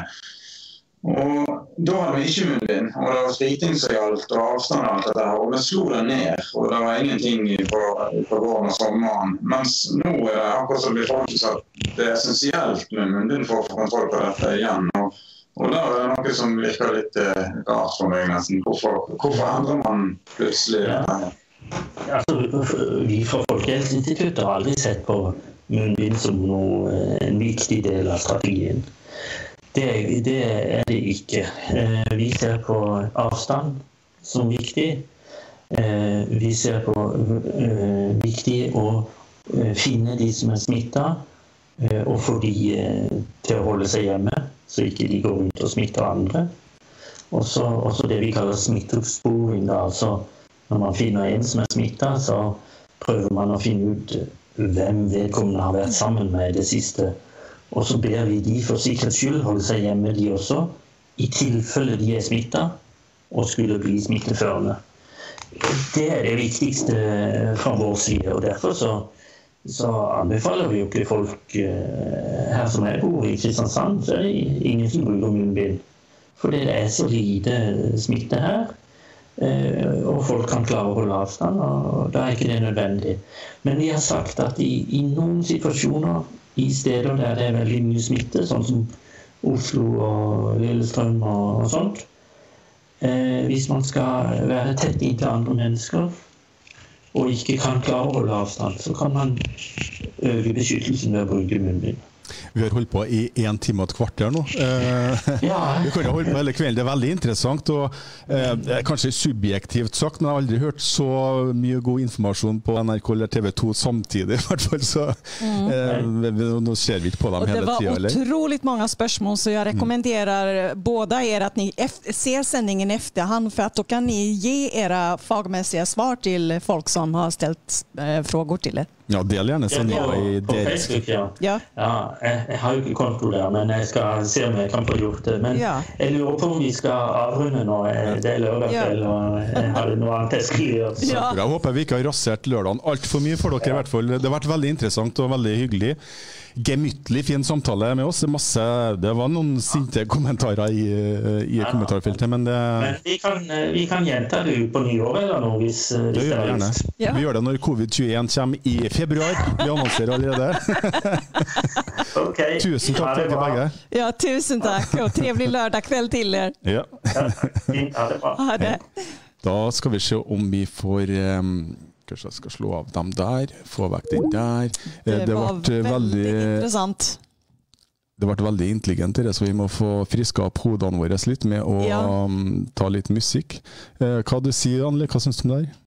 Og da hadde vi ikke munnbind, og det var spriting som gjaldt, og avstand og alt dette her, og vi slo det ned, og det var ingenting på, på våren og sommeren. Mens nå er det akkurat som det blir faktisk at det er essensielt med munnbind for å få kontroll på dette igjen. Og, og da er det noe som virker litt eh, rart for meg nesten. Hvorfor, hvorfor endrer man plutselig dette her? Altså, vi fra Folkehelseinstituttet har aldri sett på munnbind som noe, en viktig del av strategien. Det, det er det ikke. Vi ser på avstand som viktig. Vi ser på viktig å finne de som er smittet, og få de til å holde seg hjemme, så ikke de går ut og smitter andre. Også, også det vi kaller smitteoppsporing, altså når man finner en som er smittet, så prøver man å finne ut hvem vedkommende har vært sammen med i det siste. Og så ber vi de for sikkerhets skyld holde seg hjemme de også, i tilfelle de er smittet og skulle bli smitteførende. Det er det viktigste fra vår side, og derfor så, så anbefaler vi jo ikke folk her som jeg bor i Kristiansand, så er det ingen som bruker munnbind. Fordi det er så lite smitte her, og folk kan klare å holde avstand, og da er ikke det nødvendig. Men vi har sagt at i, i noen situasjoner, i steder der det er veldig mye smitte, sånn som Oslo og Lillestrøm og, og sånt, eh, hvis man skal være tett inntil andre mennesker, og ikke kan klare å holde avstand, så kan man øke beskyttelsen ved å bruke munnbind. Vi har holdt på i en time og et kvarter nå. Eh, Ja. Vi kan jo holde på hele kvelden. Det er veldig interessant, og eh, kanskje subjektivt sagt, men jeg har aldri hørt så mye god informasjon på N R K eller T V to samtidig, i hvert fall. Så eh, nå ser vi ikke på dem Och det hele var tiden, eller? otroligt många spörsmål, så jag rekommenderar båda er att ni ef- ser sändningen i efterhand, för att då kan ni ge era fagmässiga svar till folk som har ställt eh, frågor till er. Ja, del gjerne Ja, sendinga i på deres. Facebook, ja. Ja. Ja, jeg, jeg har jo ikke konto der, men jeg skal se om jeg kan få gjort det. Men Ja. jeg lurer på om vi skal avrunde nå. Det er lørdag Ja. kveld, og jeg har noe annet jeg skulle gjøre. Så. Ja. Jeg håper vi ikke har rasert lørdagen alt for mye for dere, i hvert fall. Det har vært veldig interessant og veldig hyggelig. Gemyttlig fin samtale med oss. Masse, det var noen sinte kommentarer i, i kommentarfeltet, men det, Men vi kan, vi kan gjenta det på nyår eller noe, hvis, hvis det gjør vi gjerne. Ja. Vi gjør det når covid tjueen kommer i februar. Vi annonserer allerede. Ok. Tusen Ha takk det til dere bra. begge. Ja, tusen tack och trevlig lördagkväll till er. Ja. Ja, fint. Ha det bra. Ha det. Da skal vi se om vi får um, Kanskje jeg skal slå av dem der, få vekk den der. Eh, Det var ble väldigt veldig, intressant. det ble veldig intelligent, det, så vi må få friska opp hodene våre litt med å Ja. um, ta litt musikk. Eh, hva du sier, Anneli? Hva syns du om det her?